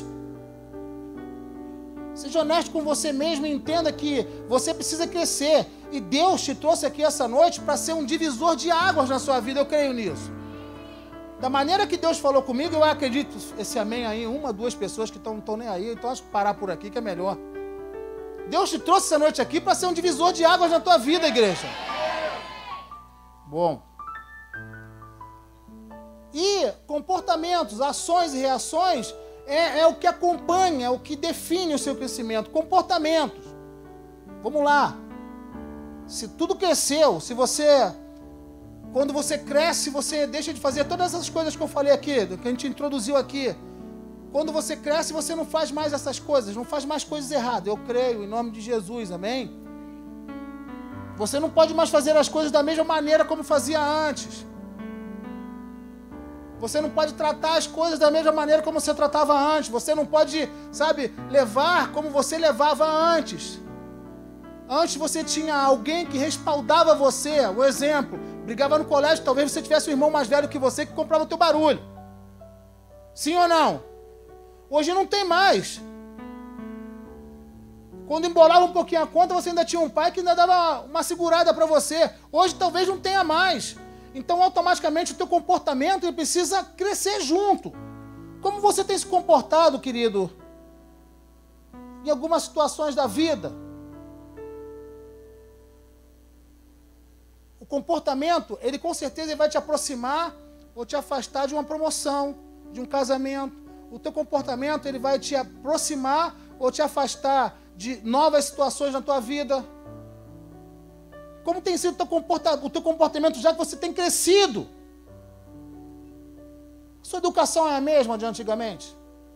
Seja honesto com você mesmo e entenda que você precisa crescer. E Deus te trouxe aqui essa noite para ser um divisor de águas na sua vida, eu creio nisso. Da maneira que Deus falou comigo, eu acredito, esse amém aí, uma, duas pessoas que não estão nem aí, então acho que parar por aqui que é melhor. Deus te trouxe essa noite aqui para ser um divisor de águas na tua vida, igreja. Bom. E comportamentos, ações e reações é, é o que acompanha, é o que define o seu crescimento. Comportamentos. Vamos lá. Se tudo cresceu, se você... Quando você cresce, você deixa de fazer todas essas coisas que eu falei aqui, que a gente introduziu aqui. Quando você cresce, você não faz mais essas coisas, não faz mais coisas erradas. Eu creio, em nome de Jesus, amém? Você não pode mais fazer as coisas da mesma maneira como fazia antes. Você não pode tratar as coisas da mesma maneira como você tratava antes. Você não pode, sabe, levar como você levava antes. Antes você tinha alguém que respaldava você. Um exemplo, brigava no colégio, talvez você tivesse um irmão mais velho que você que comprava o teu barulho. Sim ou não? Hoje não tem mais. Quando embolava um pouquinho a conta, você ainda tinha um pai que ainda dava uma segurada para você. Hoje talvez não tenha mais. Então, automaticamente, o teu comportamento ele precisa crescer junto. Como você tem se comportado, querido, em algumas situações da vida? O comportamento, ele com certeza ele vai te aproximar ou te afastar de uma promoção, de um casamento. O teu comportamento ele vai te aproximar ou te afastar de novas situações na tua vida. Como tem sido o teu comportamento, o teu comportamento já que você tem crescido? Sua educação é a mesma de antigamente?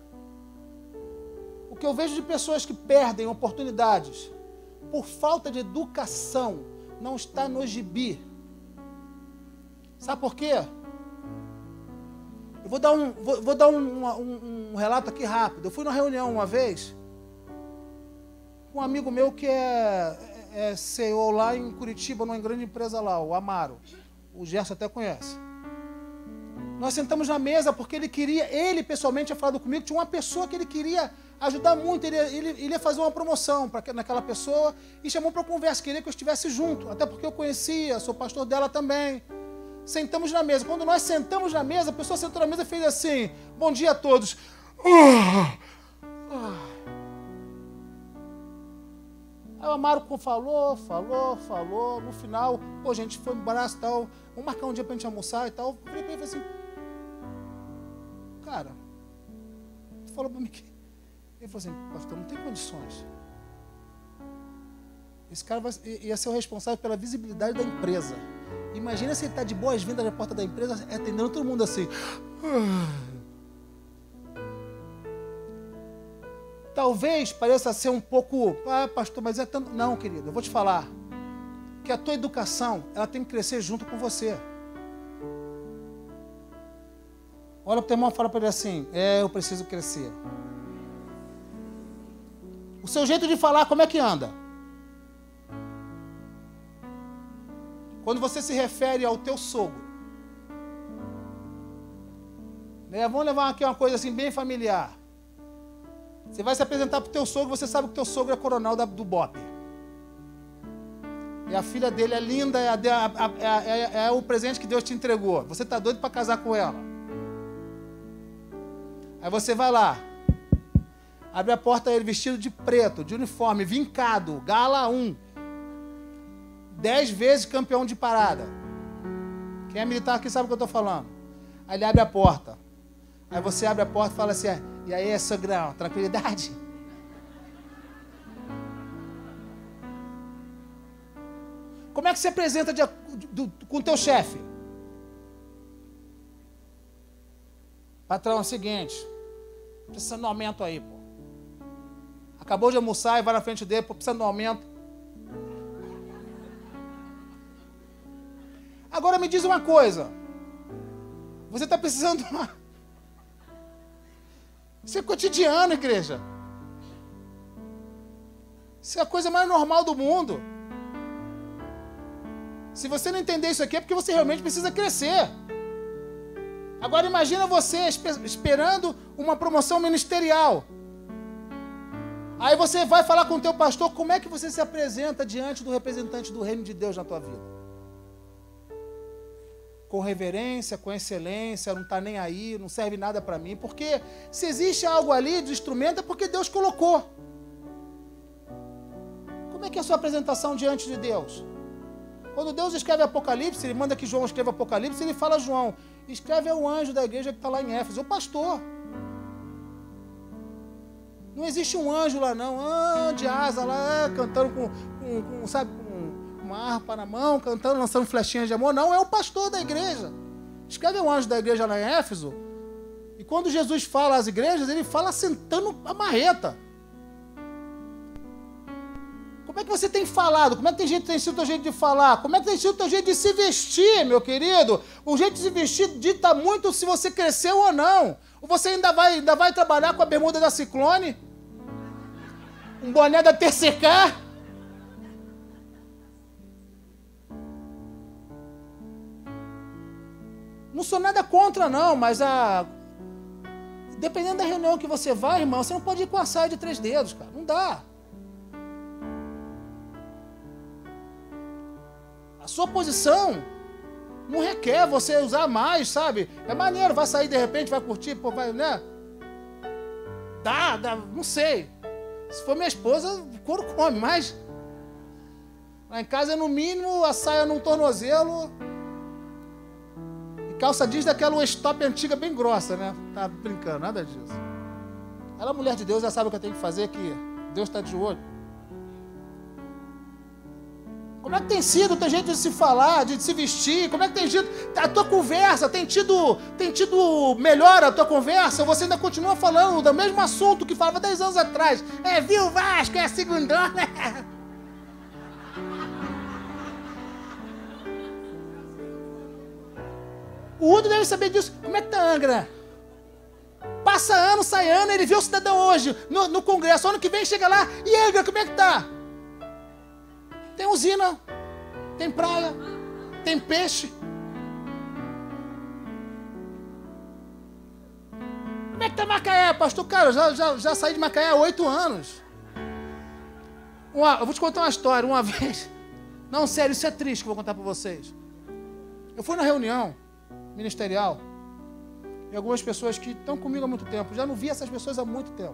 O que eu vejo de pessoas que perdem oportunidades por falta de educação não está no gibi. Sabe por quê? Eu vou dar um, vou, vou dar um, um, um relato aqui rápido. Eu fui numa reunião uma vez com um amigo meu que é, é C E O lá em Curitiba, numa grande empresa lá, o Amaro. O Gerson até conhece. Nós sentamos na mesa porque ele queria, ele pessoalmente tinha falado comigo, tinha uma pessoa que ele queria ajudar muito, ele, ele, ele ia fazer uma promoção pra, naquela pessoa e chamou para conversa, queria que eu estivesse junto, até porque eu conhecia, sou pastor dela também. Sentamos na mesa. Quando nós sentamos na mesa, a pessoa sentou na mesa e fez assim, bom dia a todos. Aí o Amaro falou, falou, falou, no final, pô, gente, foi um braço e tal, vamos marcar um dia pra gente almoçar e tal. Eu falei pra ele assim, cara, tu falou pra mim que... Ele falou assim, pastor, não tem condições. Esse cara vai, ia ser o responsável pela visibilidade da empresa. Imagina se ele está de boas-vindas na porta da empresa, atendendo todo mundo assim. Talvez pareça ser um pouco... Ah, pastor, mas é tanto... Não, querido, eu vou te falar. Que a tua educação, ela tem que crescer junto com você. Olha para o teu irmão e fala para ele assim, é, eu preciso crescer. O seu jeito de falar, como é que anda? Quando você se refere ao teu sogro. Né? Vamos levar aqui uma coisa assim bem familiar. Você vai se apresentar para o teu sogro, você sabe que o teu sogro é coronel da, do B O P. E a filha dele é linda, é, a, a, é, é o presente que Deus te entregou. Você está doido para casar com ela. Aí você vai lá. Abre a porta, ele vestido de preto, de uniforme, vincado, gala um. Dez vezes campeão de parada. Quem é militar aqui sabe o que eu estou falando. Aí ele abre a porta. Aí você abre a porta e fala assim, e aí, sogrão, tranquilidade? Como é que você apresenta de, do, com o teu chefe? Patrão, é o seguinte, precisa de um aumento aí, pô. Acabou de almoçar e vai na frente dele, pô, precisa de um aumento. Agora me diz uma coisa. Você está precisando de uma... Isso é cotidiano, igreja. Isso é a coisa mais normal do mundo. Se você não entender isso aqui, é porque você realmente precisa crescer. Agora imagina você esperando uma promoção ministerial. Aí você vai falar com o teu pastor, como é que você se apresenta diante do representante do reino de Deus na tua vida? Com reverência, com excelência, não está nem aí, não serve nada para mim. Porque se existe algo ali de instrumento, é porque Deus colocou. Como é que é a sua apresentação diante de Deus? Quando Deus escreve Apocalipse, Ele manda que João escreva Apocalipse, Ele fala a João, escreve ao anjo da igreja que está lá em Éfeso, o pastor. Não existe um anjo lá não, ah, de asa lá, cantando com, com, com sabe, com uma harpa na mão, cantando, lançando flechinhas de amor. Não, é o pastor da igreja. Escreve ao anjo da igreja lá em Éfeso, e quando Jesus fala às igrejas, Ele fala sentando a marreta. Como é que você tem falado? Como é que tem, jeito, tem sido o teu jeito de falar? Como é que tem sido o teu jeito de se vestir, meu querido? O jeito de se vestir dita muito se você cresceu ou não. Ou você ainda vai, ainda vai trabalhar com a bermuda da Ciclone? Um boné da T C K? Não sou nada contra, não, mas a... dependendo da reunião que você vai, irmão, você não pode ir com a saia de três dedos, cara. Não dá. A sua posição não requer você usar mais, sabe? É maneiro, vai sair de repente, vai curtir, pô, vai, né? Dá, dá, não sei. Se for minha esposa, o couro come, mas... lá em casa é no mínimo a saia num tornozelo e calça jeans daquela stop antiga bem grossa, né? Tá brincando, nada disso. Ela é mulher de Deus, já sabe o que eu tenho que fazer, que Deus está de olho. Como é que tem sido o teu jeito de se falar, de se vestir? Como é que tem sido a tua conversa? Tem tido, tem tido melhor a tua conversa? Ou você ainda continua falando do mesmo assunto que falava dez anos atrás? É, viu, Vasco, é a segundona. O Udo deve saber disso. Como é que tá Angra? Passa ano, sai ano, ele vê o cidadão hoje, no, no congresso. Ano que vem chega lá, e Angra, como é que tá? Tem usina, tem praia, tem peixe. Como é que tá Macaé, pastor? Cara, eu já, já, já saí de Macaé há oito anos. Uma, eu vou te contar uma história. Uma vez... Não, sério, isso é triste que eu vou contar para vocês. Eu fui na reunião ministerial e algumas pessoas que estão comigo há muito tempo. Já não vi essas pessoas há muito tempo.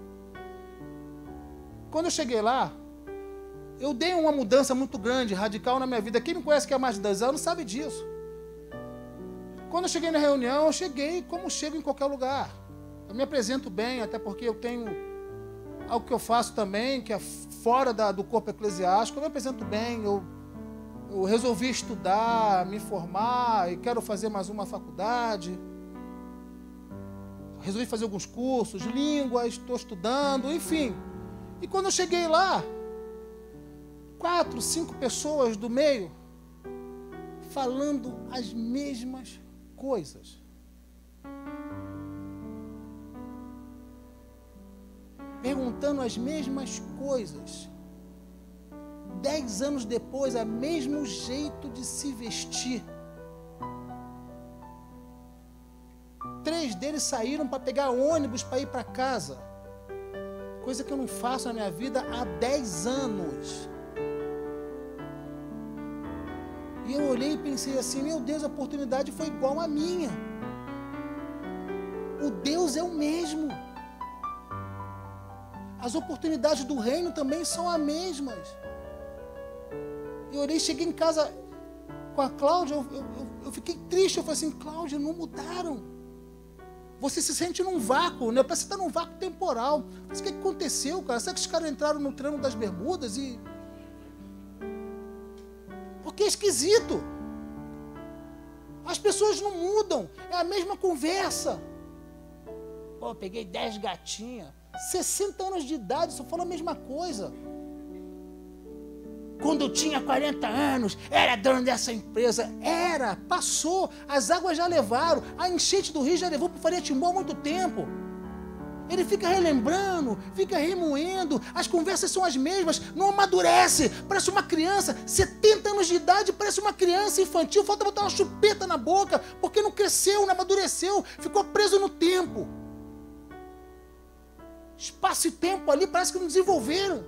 Quando eu cheguei lá, eu dei uma mudança muito grande, radical na minha vida. Quem me conhece que há mais de dez anos sabe disso. Quando eu cheguei na reunião, eu cheguei como chego em qualquer lugar. Eu me apresento bem, até porque eu tenho algo que eu faço também, que é fora da, do corpo eclesiástico. Eu me apresento bem, eu, eu resolvi estudar, me formar, e quero fazer mais uma faculdade. Resolvi fazer alguns cursos, línguas, estou estudando, enfim. E quando eu cheguei lá, quatro, cinco pessoas do meio falando as mesmas coisas. Perguntando as mesmas coisas. Dez anos depois, o mesmo jeito de se vestir. Três deles saíram para pegar ônibus para ir para casa. Coisa que eu não faço na minha vida há dez anos. E eu olhei e pensei assim, meu Deus, a oportunidade foi igual à minha. O Deus é o mesmo. As oportunidades do reino também são as mesmas. Eu olhei, cheguei em casa com a Cláudia, eu, eu, eu fiquei triste, eu falei assim, Cláudia, não mudaram. Você se sente num vácuo, né? Parece que você está num vácuo temporal. Mas o que aconteceu, cara? Será que os caras entraram no Triângulo das Bermudas e... Porque é esquisito. As pessoas não mudam. É a mesma conversa. Pô, peguei dez gatinhas. sessenta anos de idade, só fala a mesma coisa. Quando eu tinha quarenta anos, era dono dessa empresa. Era, passou, as águas já levaram, a enchente do rio já levou para o Faria Timbó há muito tempo. Ele fica relembrando, fica remoendo, as conversas são as mesmas, não amadurece, parece uma criança, setenta anos de idade, parece uma criança infantil, falta botar uma chupeta na boca, porque não cresceu, não amadureceu, ficou preso no tempo. Espaço e tempo ali parece que não desenvolveram.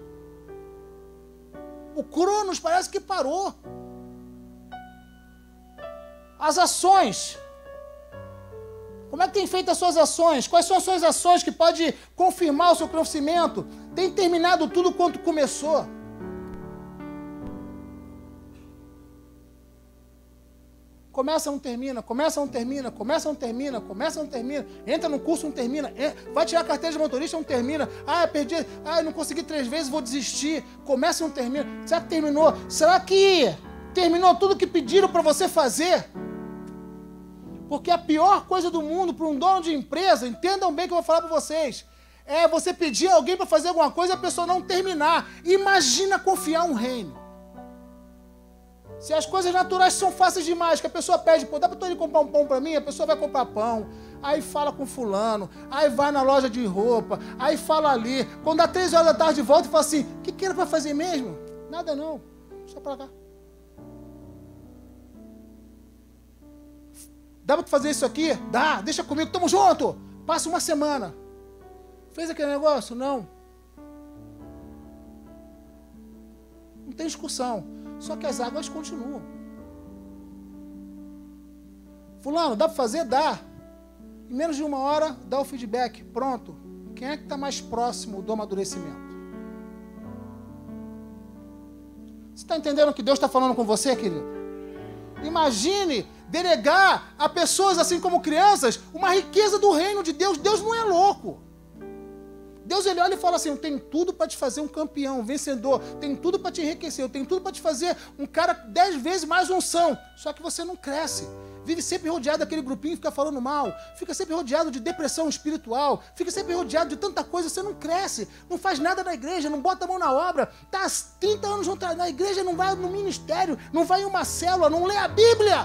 O Cronos parece que parou. As ações. Como é que tem feito as suas ações? Quais são as suas ações que podem confirmar o seu crescimento? Tem terminado tudo quanto começou? Começa, não termina, começa, não termina, começa, não termina, começa, não termina, entra no curso, não termina, vai tirar a carteira de motorista, não termina, ah, perdi, ah, não consegui três vezes, vou desistir, começa, não termina. Será que terminou? Será que terminou tudo que pediram para você fazer? Porque a pior coisa do mundo para um dono de empresa, entendam bem o que eu vou falar para vocês, é você pedir a alguém para fazer alguma coisa e a pessoa não terminar. Imagina confiar um reino. Se as coisas naturais são fáceis demais, que a pessoa pede, pô, dá para tu ir comprar um pão para mim? A pessoa vai comprar pão, aí fala com fulano, aí vai na loja de roupa, aí fala ali. Quando dá três horas da tarde volta e fala assim, o que, que era para fazer mesmo? Nada não, só para cá. Dá para fazer isso aqui? Dá, deixa comigo, tamo junto. Passa uma semana. Fez aquele negócio? Não. Não tem discussão. Só que as águas continuam. Fulano, dá para fazer? Dá. Em menos de uma hora, dá o feedback. Pronto. Quem é que está mais próximo do amadurecimento? Você está entendendo o que Deus está falando com você, querido? Imagine delegar a pessoas, assim como crianças, uma riqueza do reino de Deus. Deus não é louco. Deus, ele olha e fala assim, eu tenho tudo para te fazer um campeão, um vencedor, tenho tudo para te enriquecer, eu tenho tudo para te fazer um cara dez vezes mais unção. Só que você não cresce. Vive sempre rodeado daquele grupinho, fica falando mal, fica sempre rodeado de depressão espiritual, fica sempre rodeado de tanta coisa, você não cresce, não faz nada na igreja, não bota a mão na obra, está há trinta anos na igreja, não vai no ministério, não vai em uma célula, não lê a Bíblia.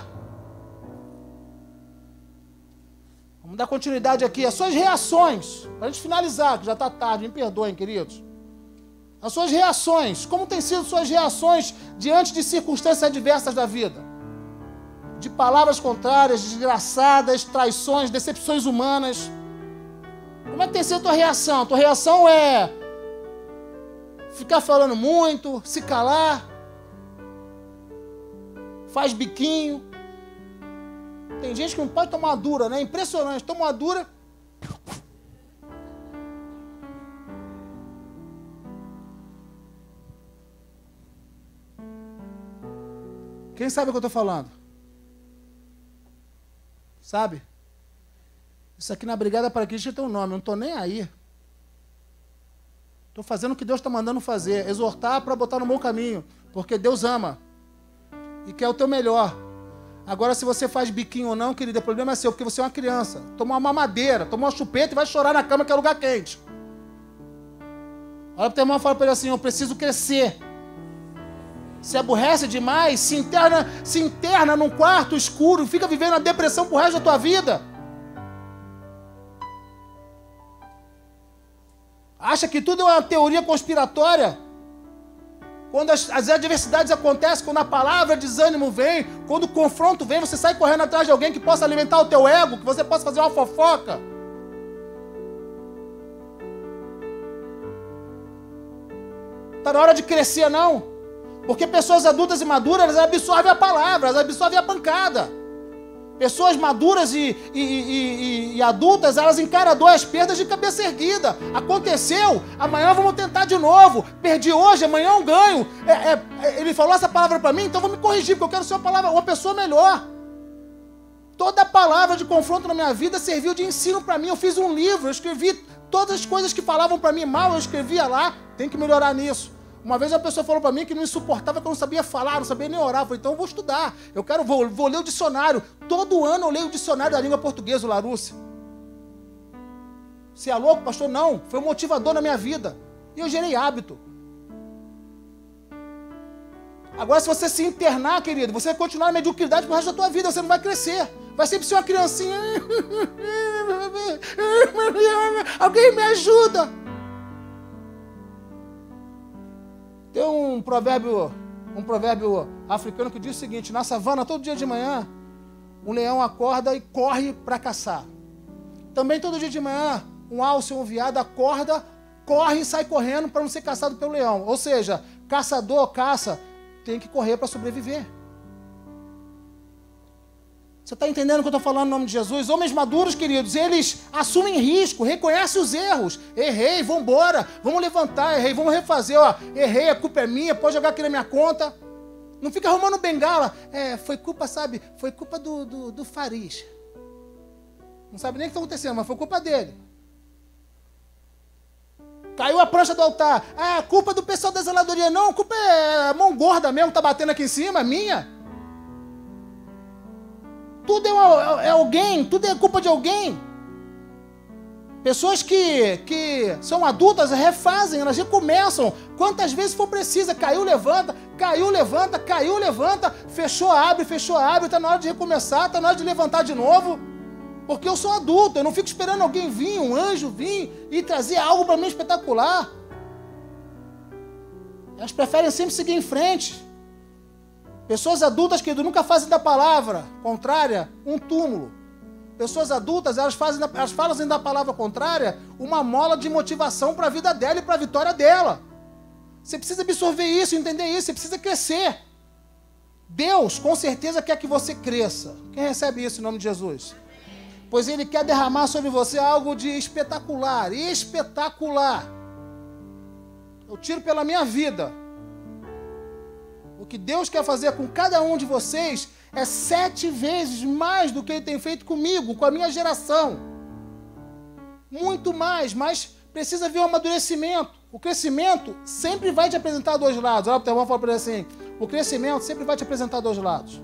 Vamos dar continuidade aqui. As suas reações, para a gente finalizar, que já está tarde, me perdoem, queridos. As suas reações, como têm sido suas reações diante de circunstâncias adversas da vida? De palavras contrárias, desgraçadas, traições, decepções humanas. Como é que tem sido a tua reação? A tua reação é ficar falando muito, se calar, faz biquinho. Tem gente que não pode tomar uma dura, né? Impressionante, toma uma dura. Quem sabe o que eu estou falando? Sabe? Isso aqui na Brigada Paraquedista tem um nome, eu não estou nem aí. Estou fazendo o que Deus está mandando fazer, exortar para botar no bom caminho, porque Deus ama e quer o teu melhor. Agora, se você faz biquinho ou não, querido, o problema é seu, porque você é uma criança. Toma uma mamadeira, toma uma chupeta e vai chorar na cama que é lugar quente. Olha para o teu irmão e fala para ele assim, eu preciso crescer. Se aborrece demais, se interna, se interna num quarto escuro, fica vivendo a depressão pro resto da tua vida. Acha que tudo é uma teoria conspiratória? Quando as, as adversidades acontecem, quando a palavra desânimo vem, quando o confronto vem, você sai correndo atrás de alguém que possa alimentar o teu ego, que você possa fazer uma fofoca. Está na hora de crescer, não? Porque pessoas adultas e maduras, elas absorvem a palavra, elas absorvem a pancada. Pessoas maduras e, e, e, e, e adultas, elas encaram a dor e as perdas de cabeça erguida. Aconteceu, amanhã vamos tentar de novo. Perdi hoje, amanhã eu ganho. É, é, ele falou essa palavra para mim, então vou me corrigir, porque eu quero ser uma, palavra, uma pessoa melhor. Toda palavra de confronto na minha vida serviu de ensino para mim. Eu fiz um livro, eu escrevi todas as coisas que falavam para mim mal, eu escrevia lá, tem que melhorar nisso. Uma vez uma pessoa falou para mim que não me suportava, que eu não sabia falar, não sabia nem orar. Eu falei, então eu vou estudar. Eu quero, vou, vou ler o dicionário. Todo ano eu leio o dicionário da língua portuguesa, o Larousse. Você é louco, pastor? Não. Foi um motivador na minha vida. E eu gerei hábito. Agora, se você se internar, querido, você vai continuar na mediocridade pro resto da tua vida. Você não vai crescer. Vai sempre ser uma criancinha. Alguém me ajuda. Tem um provérbio, um provérbio africano que diz o seguinte: na savana, todo dia de manhã, um leão acorda e corre para caçar. Também todo dia de manhã, um alce ou um veado acorda, corre e sai correndo para não ser caçado pelo leão. Ou seja, caçador, caça, tem que correr para sobreviver. Você está entendendo o que eu estou falando em nome de Jesus? Homens maduros, queridos, eles assumem risco, reconhecem os erros. Errei, vamos embora, vamos levantar, errei, vamos refazer. Ó, errei, a culpa é minha, pode jogar aqui na minha conta. Não fica arrumando bengala. É, foi culpa, sabe, foi culpa do, do, do Fariz. Não sabe nem o que está acontecendo, mas foi culpa dele. Caiu a prancha do altar. Ah, culpa do pessoal da zeladoria. Não, a culpa é a mão gorda mesmo que está batendo aqui em cima, minha. Tudo é, uma, é alguém, tudo é culpa de alguém. Pessoas que, que são adultas refazem, elas recomeçam. Quantas vezes for precisa, caiu, levanta, caiu, levanta, caiu, levanta, fechou, abre, fechou, abre, está na hora de recomeçar, está na hora de levantar de novo. Porque eu sou adulto, eu não fico esperando alguém vir, um anjo vir e trazer algo para mim espetacular. Elas preferem sempre seguir em frente. Pessoas adultas que nunca fazem da palavra contrária um túmulo. Pessoas adultas, elas, fazem da, elas falam da palavra contrária uma mola de motivação para a vida dela e para a vitória dela. Você precisa absorver isso, entender isso, você precisa crescer. Deus, com certeza, quer que você cresça. Quem recebe isso em nome de Jesus? Pois Ele quer derramar sobre você algo de espetacular, espetacular. Eu tiro pela minha vida. O que Deus quer fazer com cada um de vocês é sete vezes mais do que Ele tem feito comigo, com a minha geração. Muito mais, mas precisa vir um amadurecimento. O crescimento sempre vai te apresentar dois lados. Olha para o teu irmão e fala para ele assim: o crescimento sempre vai te apresentar dois lados.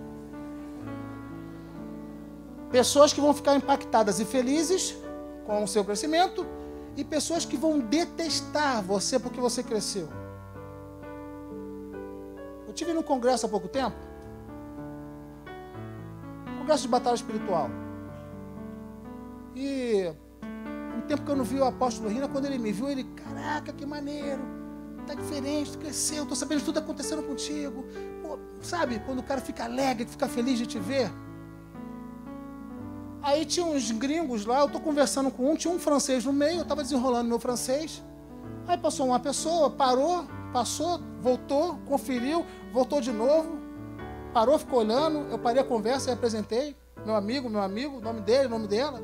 Pessoas que vão ficar impactadas e felizes com o seu crescimento e pessoas que vão detestar você porque você cresceu. Eu estive num congresso há pouco tempo, um congresso de batalha espiritual. E um tempo que eu não vi o apóstolo Rina, quando ele me viu, ele, caraca, que maneiro, tá diferente, tu cresceu, tô sabendo de tudo acontecendo contigo. Pô, sabe, quando o cara fica alegre, fica feliz de te ver. Aí tinha uns gringos lá, eu tô conversando com um, tinha um francês no meio, eu tava desenrolando meu francês. Aí passou uma pessoa, parou, passou, voltou, conferiu, voltou de novo, parou, ficou olhando, eu parei a conversa e apresentei, meu amigo, meu amigo, o nome dele, o nome dela.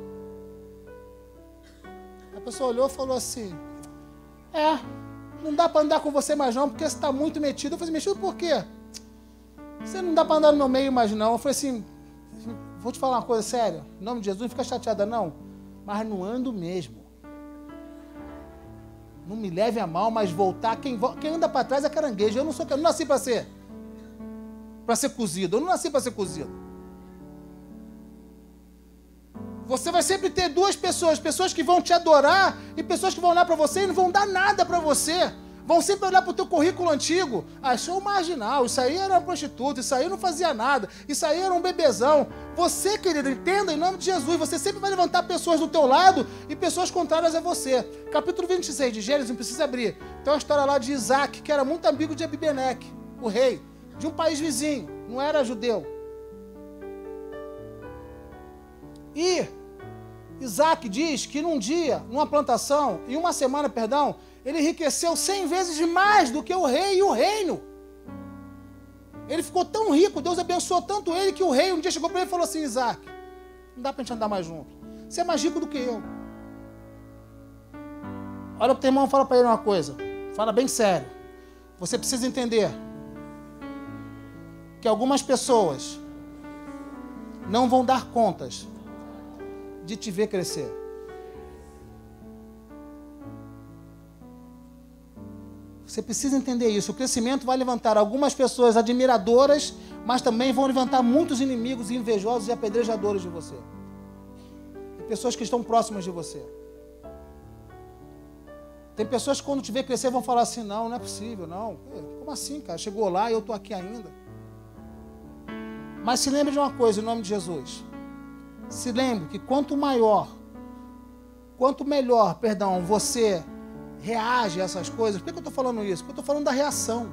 A pessoa olhou e falou assim: é, não dá para andar com você mais não, porque você está muito metido. Eu falei: metido por quê? Você não dá para andar no meu meio mais não. Eu falei assim: vou te falar uma coisa séria, em nome de Jesus, não fica chateada não, mas não ando mesmo. Não me leve a mal, mas voltar, quem, quem anda para trás é caranguejo. Eu não sou, eu não nasci para ser, para ser cozido, eu não nasci para ser cozido. Você vai sempre ter duas pessoas, pessoas que vão te adorar e pessoas que vão olhar para você e não vão dar nada para você. Vão sempre olhar para o teu currículo antigo. Ah, isso é um marginal, isso aí era uma prostituta, isso aí não fazia nada, isso aí era um bebezão. Você, querido, entenda em nome de Jesus, você sempre vai levantar pessoas do teu lado e pessoas contrárias a você. Capítulo vinte e seis de Gênesis, não precisa abrir. Tem uma história lá de Isaac, que era muito amigo de Abimelec, o rei, de um país vizinho, não era judeu. E Isaac diz que num dia, numa plantação, em uma semana, perdão, ele enriqueceu cem vezes mais do que o rei e o reino. Ele ficou tão rico, Deus abençoou tanto ele, que o rei um dia chegou para ele e falou assim: Isaac, não dá para a gente andar mais junto. Você é mais rico do que eu. Olha para o teu irmão e fala para ele uma coisa. Fala bem sério. Você precisa entender que algumas pessoas não vão dar contas de te ver crescer. Você precisa entender isso. O crescimento vai levantar algumas pessoas admiradoras, mas também vão levantar muitos inimigos, invejosos e apedrejadores de você. E pessoas que estão próximas de você. Tem pessoas que quando te ver crescer vão falar assim, não, não é possível, não. Como assim, cara? Chegou lá e eu estou aqui ainda. Mas se lembre de uma coisa, em nome de Jesus. Se lembre que quanto maior, quanto melhor, perdão, você reage a essas coisas. Por que eu estou falando isso? Porque eu estou falando da reação.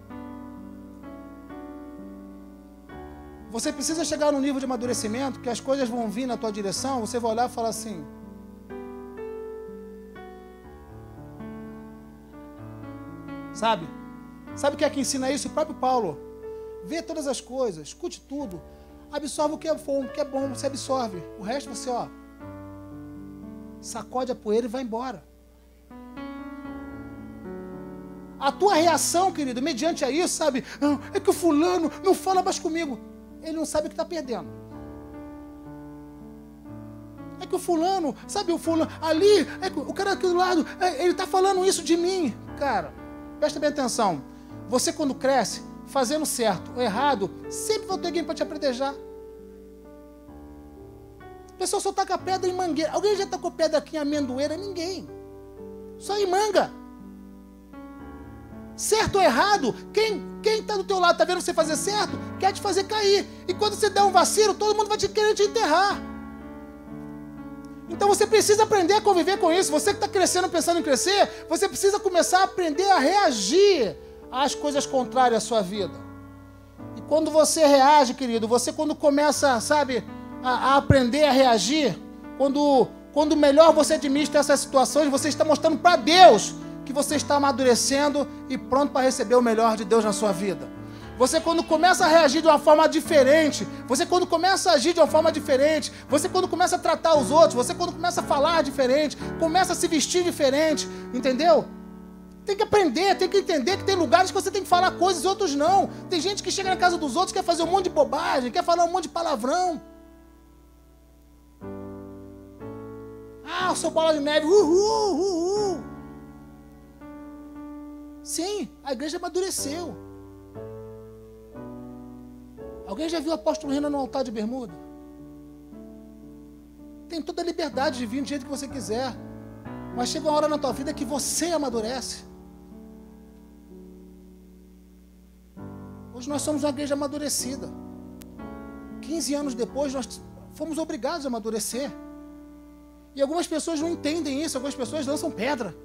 Você precisa chegar num nível de amadurecimento que as coisas vão vir na tua direção, você vai olhar e falar assim, sabe? Sabe o que é que ensina isso? O próprio Paulo. Vê todas as coisas, escute tudo, absorve o que é bom, o que é bom, você absorve. O resto você, ó, sacode a poeira e vai embora. A tua reação, querido, mediante a isso, sabe? Ah, é que o fulano não fala mais comigo. Ele não sabe o que está perdendo. É que o fulano, sabe, o fulano, ali, é que o cara aqui do lado, é, ele está falando isso de mim. Cara, presta bem atenção. Você quando cresce, fazendo certo ou errado, sempre vai ter alguém para te apredejar. O pessoal só taca pedra em mangueira. Alguém já tacou pedra aqui em amendoeira? Ninguém. Só em manga. Certo ou errado, quem quem está do teu lado, está vendo você fazer certo, quer te fazer cair. E quando você der um vacilo, todo mundo vai te querer te enterrar. Então você precisa aprender a conviver com isso. Você que está crescendo, pensando em crescer, você precisa começar a aprender a reagir às coisas contrárias à sua vida. E quando você reage, querido, você quando começa, sabe, a, a aprender a reagir, quando, quando melhor você administra essas situações, você está mostrando para Deus que você está amadurecendo e pronto para receber o melhor de Deus na sua vida. Você quando começa a reagir de uma forma diferente, você quando começa a agir de uma forma diferente, você quando começa a tratar os outros, você quando começa a falar diferente, começa a se vestir diferente, entendeu? Tem que aprender, tem que entender que tem lugares que você tem que falar coisas e outros não. Tem gente que chega na casa dos outros, quer fazer um monte de bobagem, quer falar um monte de palavrão. Ah, eu sou bola de neve, uhul, uhul. Sim, a igreja amadureceu. Alguém já viu o apóstolo Renan no altar de bermuda? Tem toda a liberdade de vir do jeito que você quiser. Mas chega uma hora na tua vida que você amadurece. Hoje nós somos uma igreja amadurecida. quinze anos depois nós fomos obrigados a amadurecer. E algumas pessoas não entendem isso, algumas pessoas lançam pedra.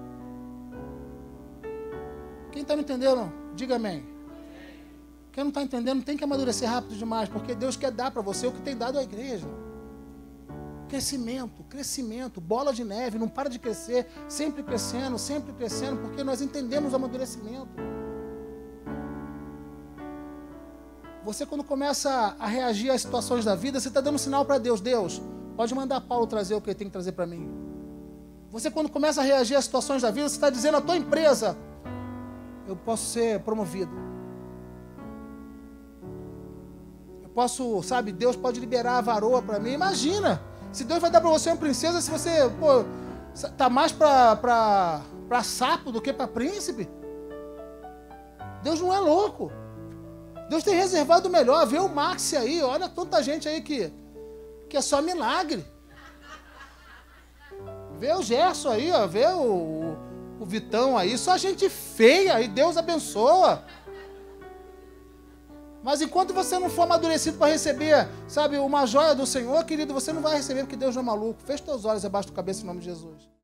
Quem está me entendendo, diga amém. Quem não está entendendo tem que amadurecer rápido demais, porque Deus quer dar para você o que tem dado à igreja. Crescimento, crescimento, bola de neve, não para de crescer, sempre crescendo, sempre crescendo, porque nós entendemos o amadurecimento. Você quando começa a reagir às situações da vida, você está dando um sinal para Deus. Deus, pode mandar Paulo trazer o que ele tem que trazer para mim. Você quando começa a reagir às situações da vida, você está dizendo à tua empresa, eu posso ser promovido. Eu posso, sabe, Deus pode liberar a varoa para mim. Imagina, se Deus vai dar para você uma princesa, se você, pô, tá mais para sapo do que para príncipe. Deus não é louco. Deus tem reservado o melhor. Vê o Maxi aí, olha tanta gente aí que, que é só milagre. Vê o Gerson aí, ó, vê o... o Vitão aí, só gente feia, e Deus abençoa. Mas enquanto você não for amadurecido para receber, sabe, uma joia do Senhor, querido, você não vai receber, porque Deus não é maluco. Feche teus olhos abaixo da cabeça em nome de Jesus.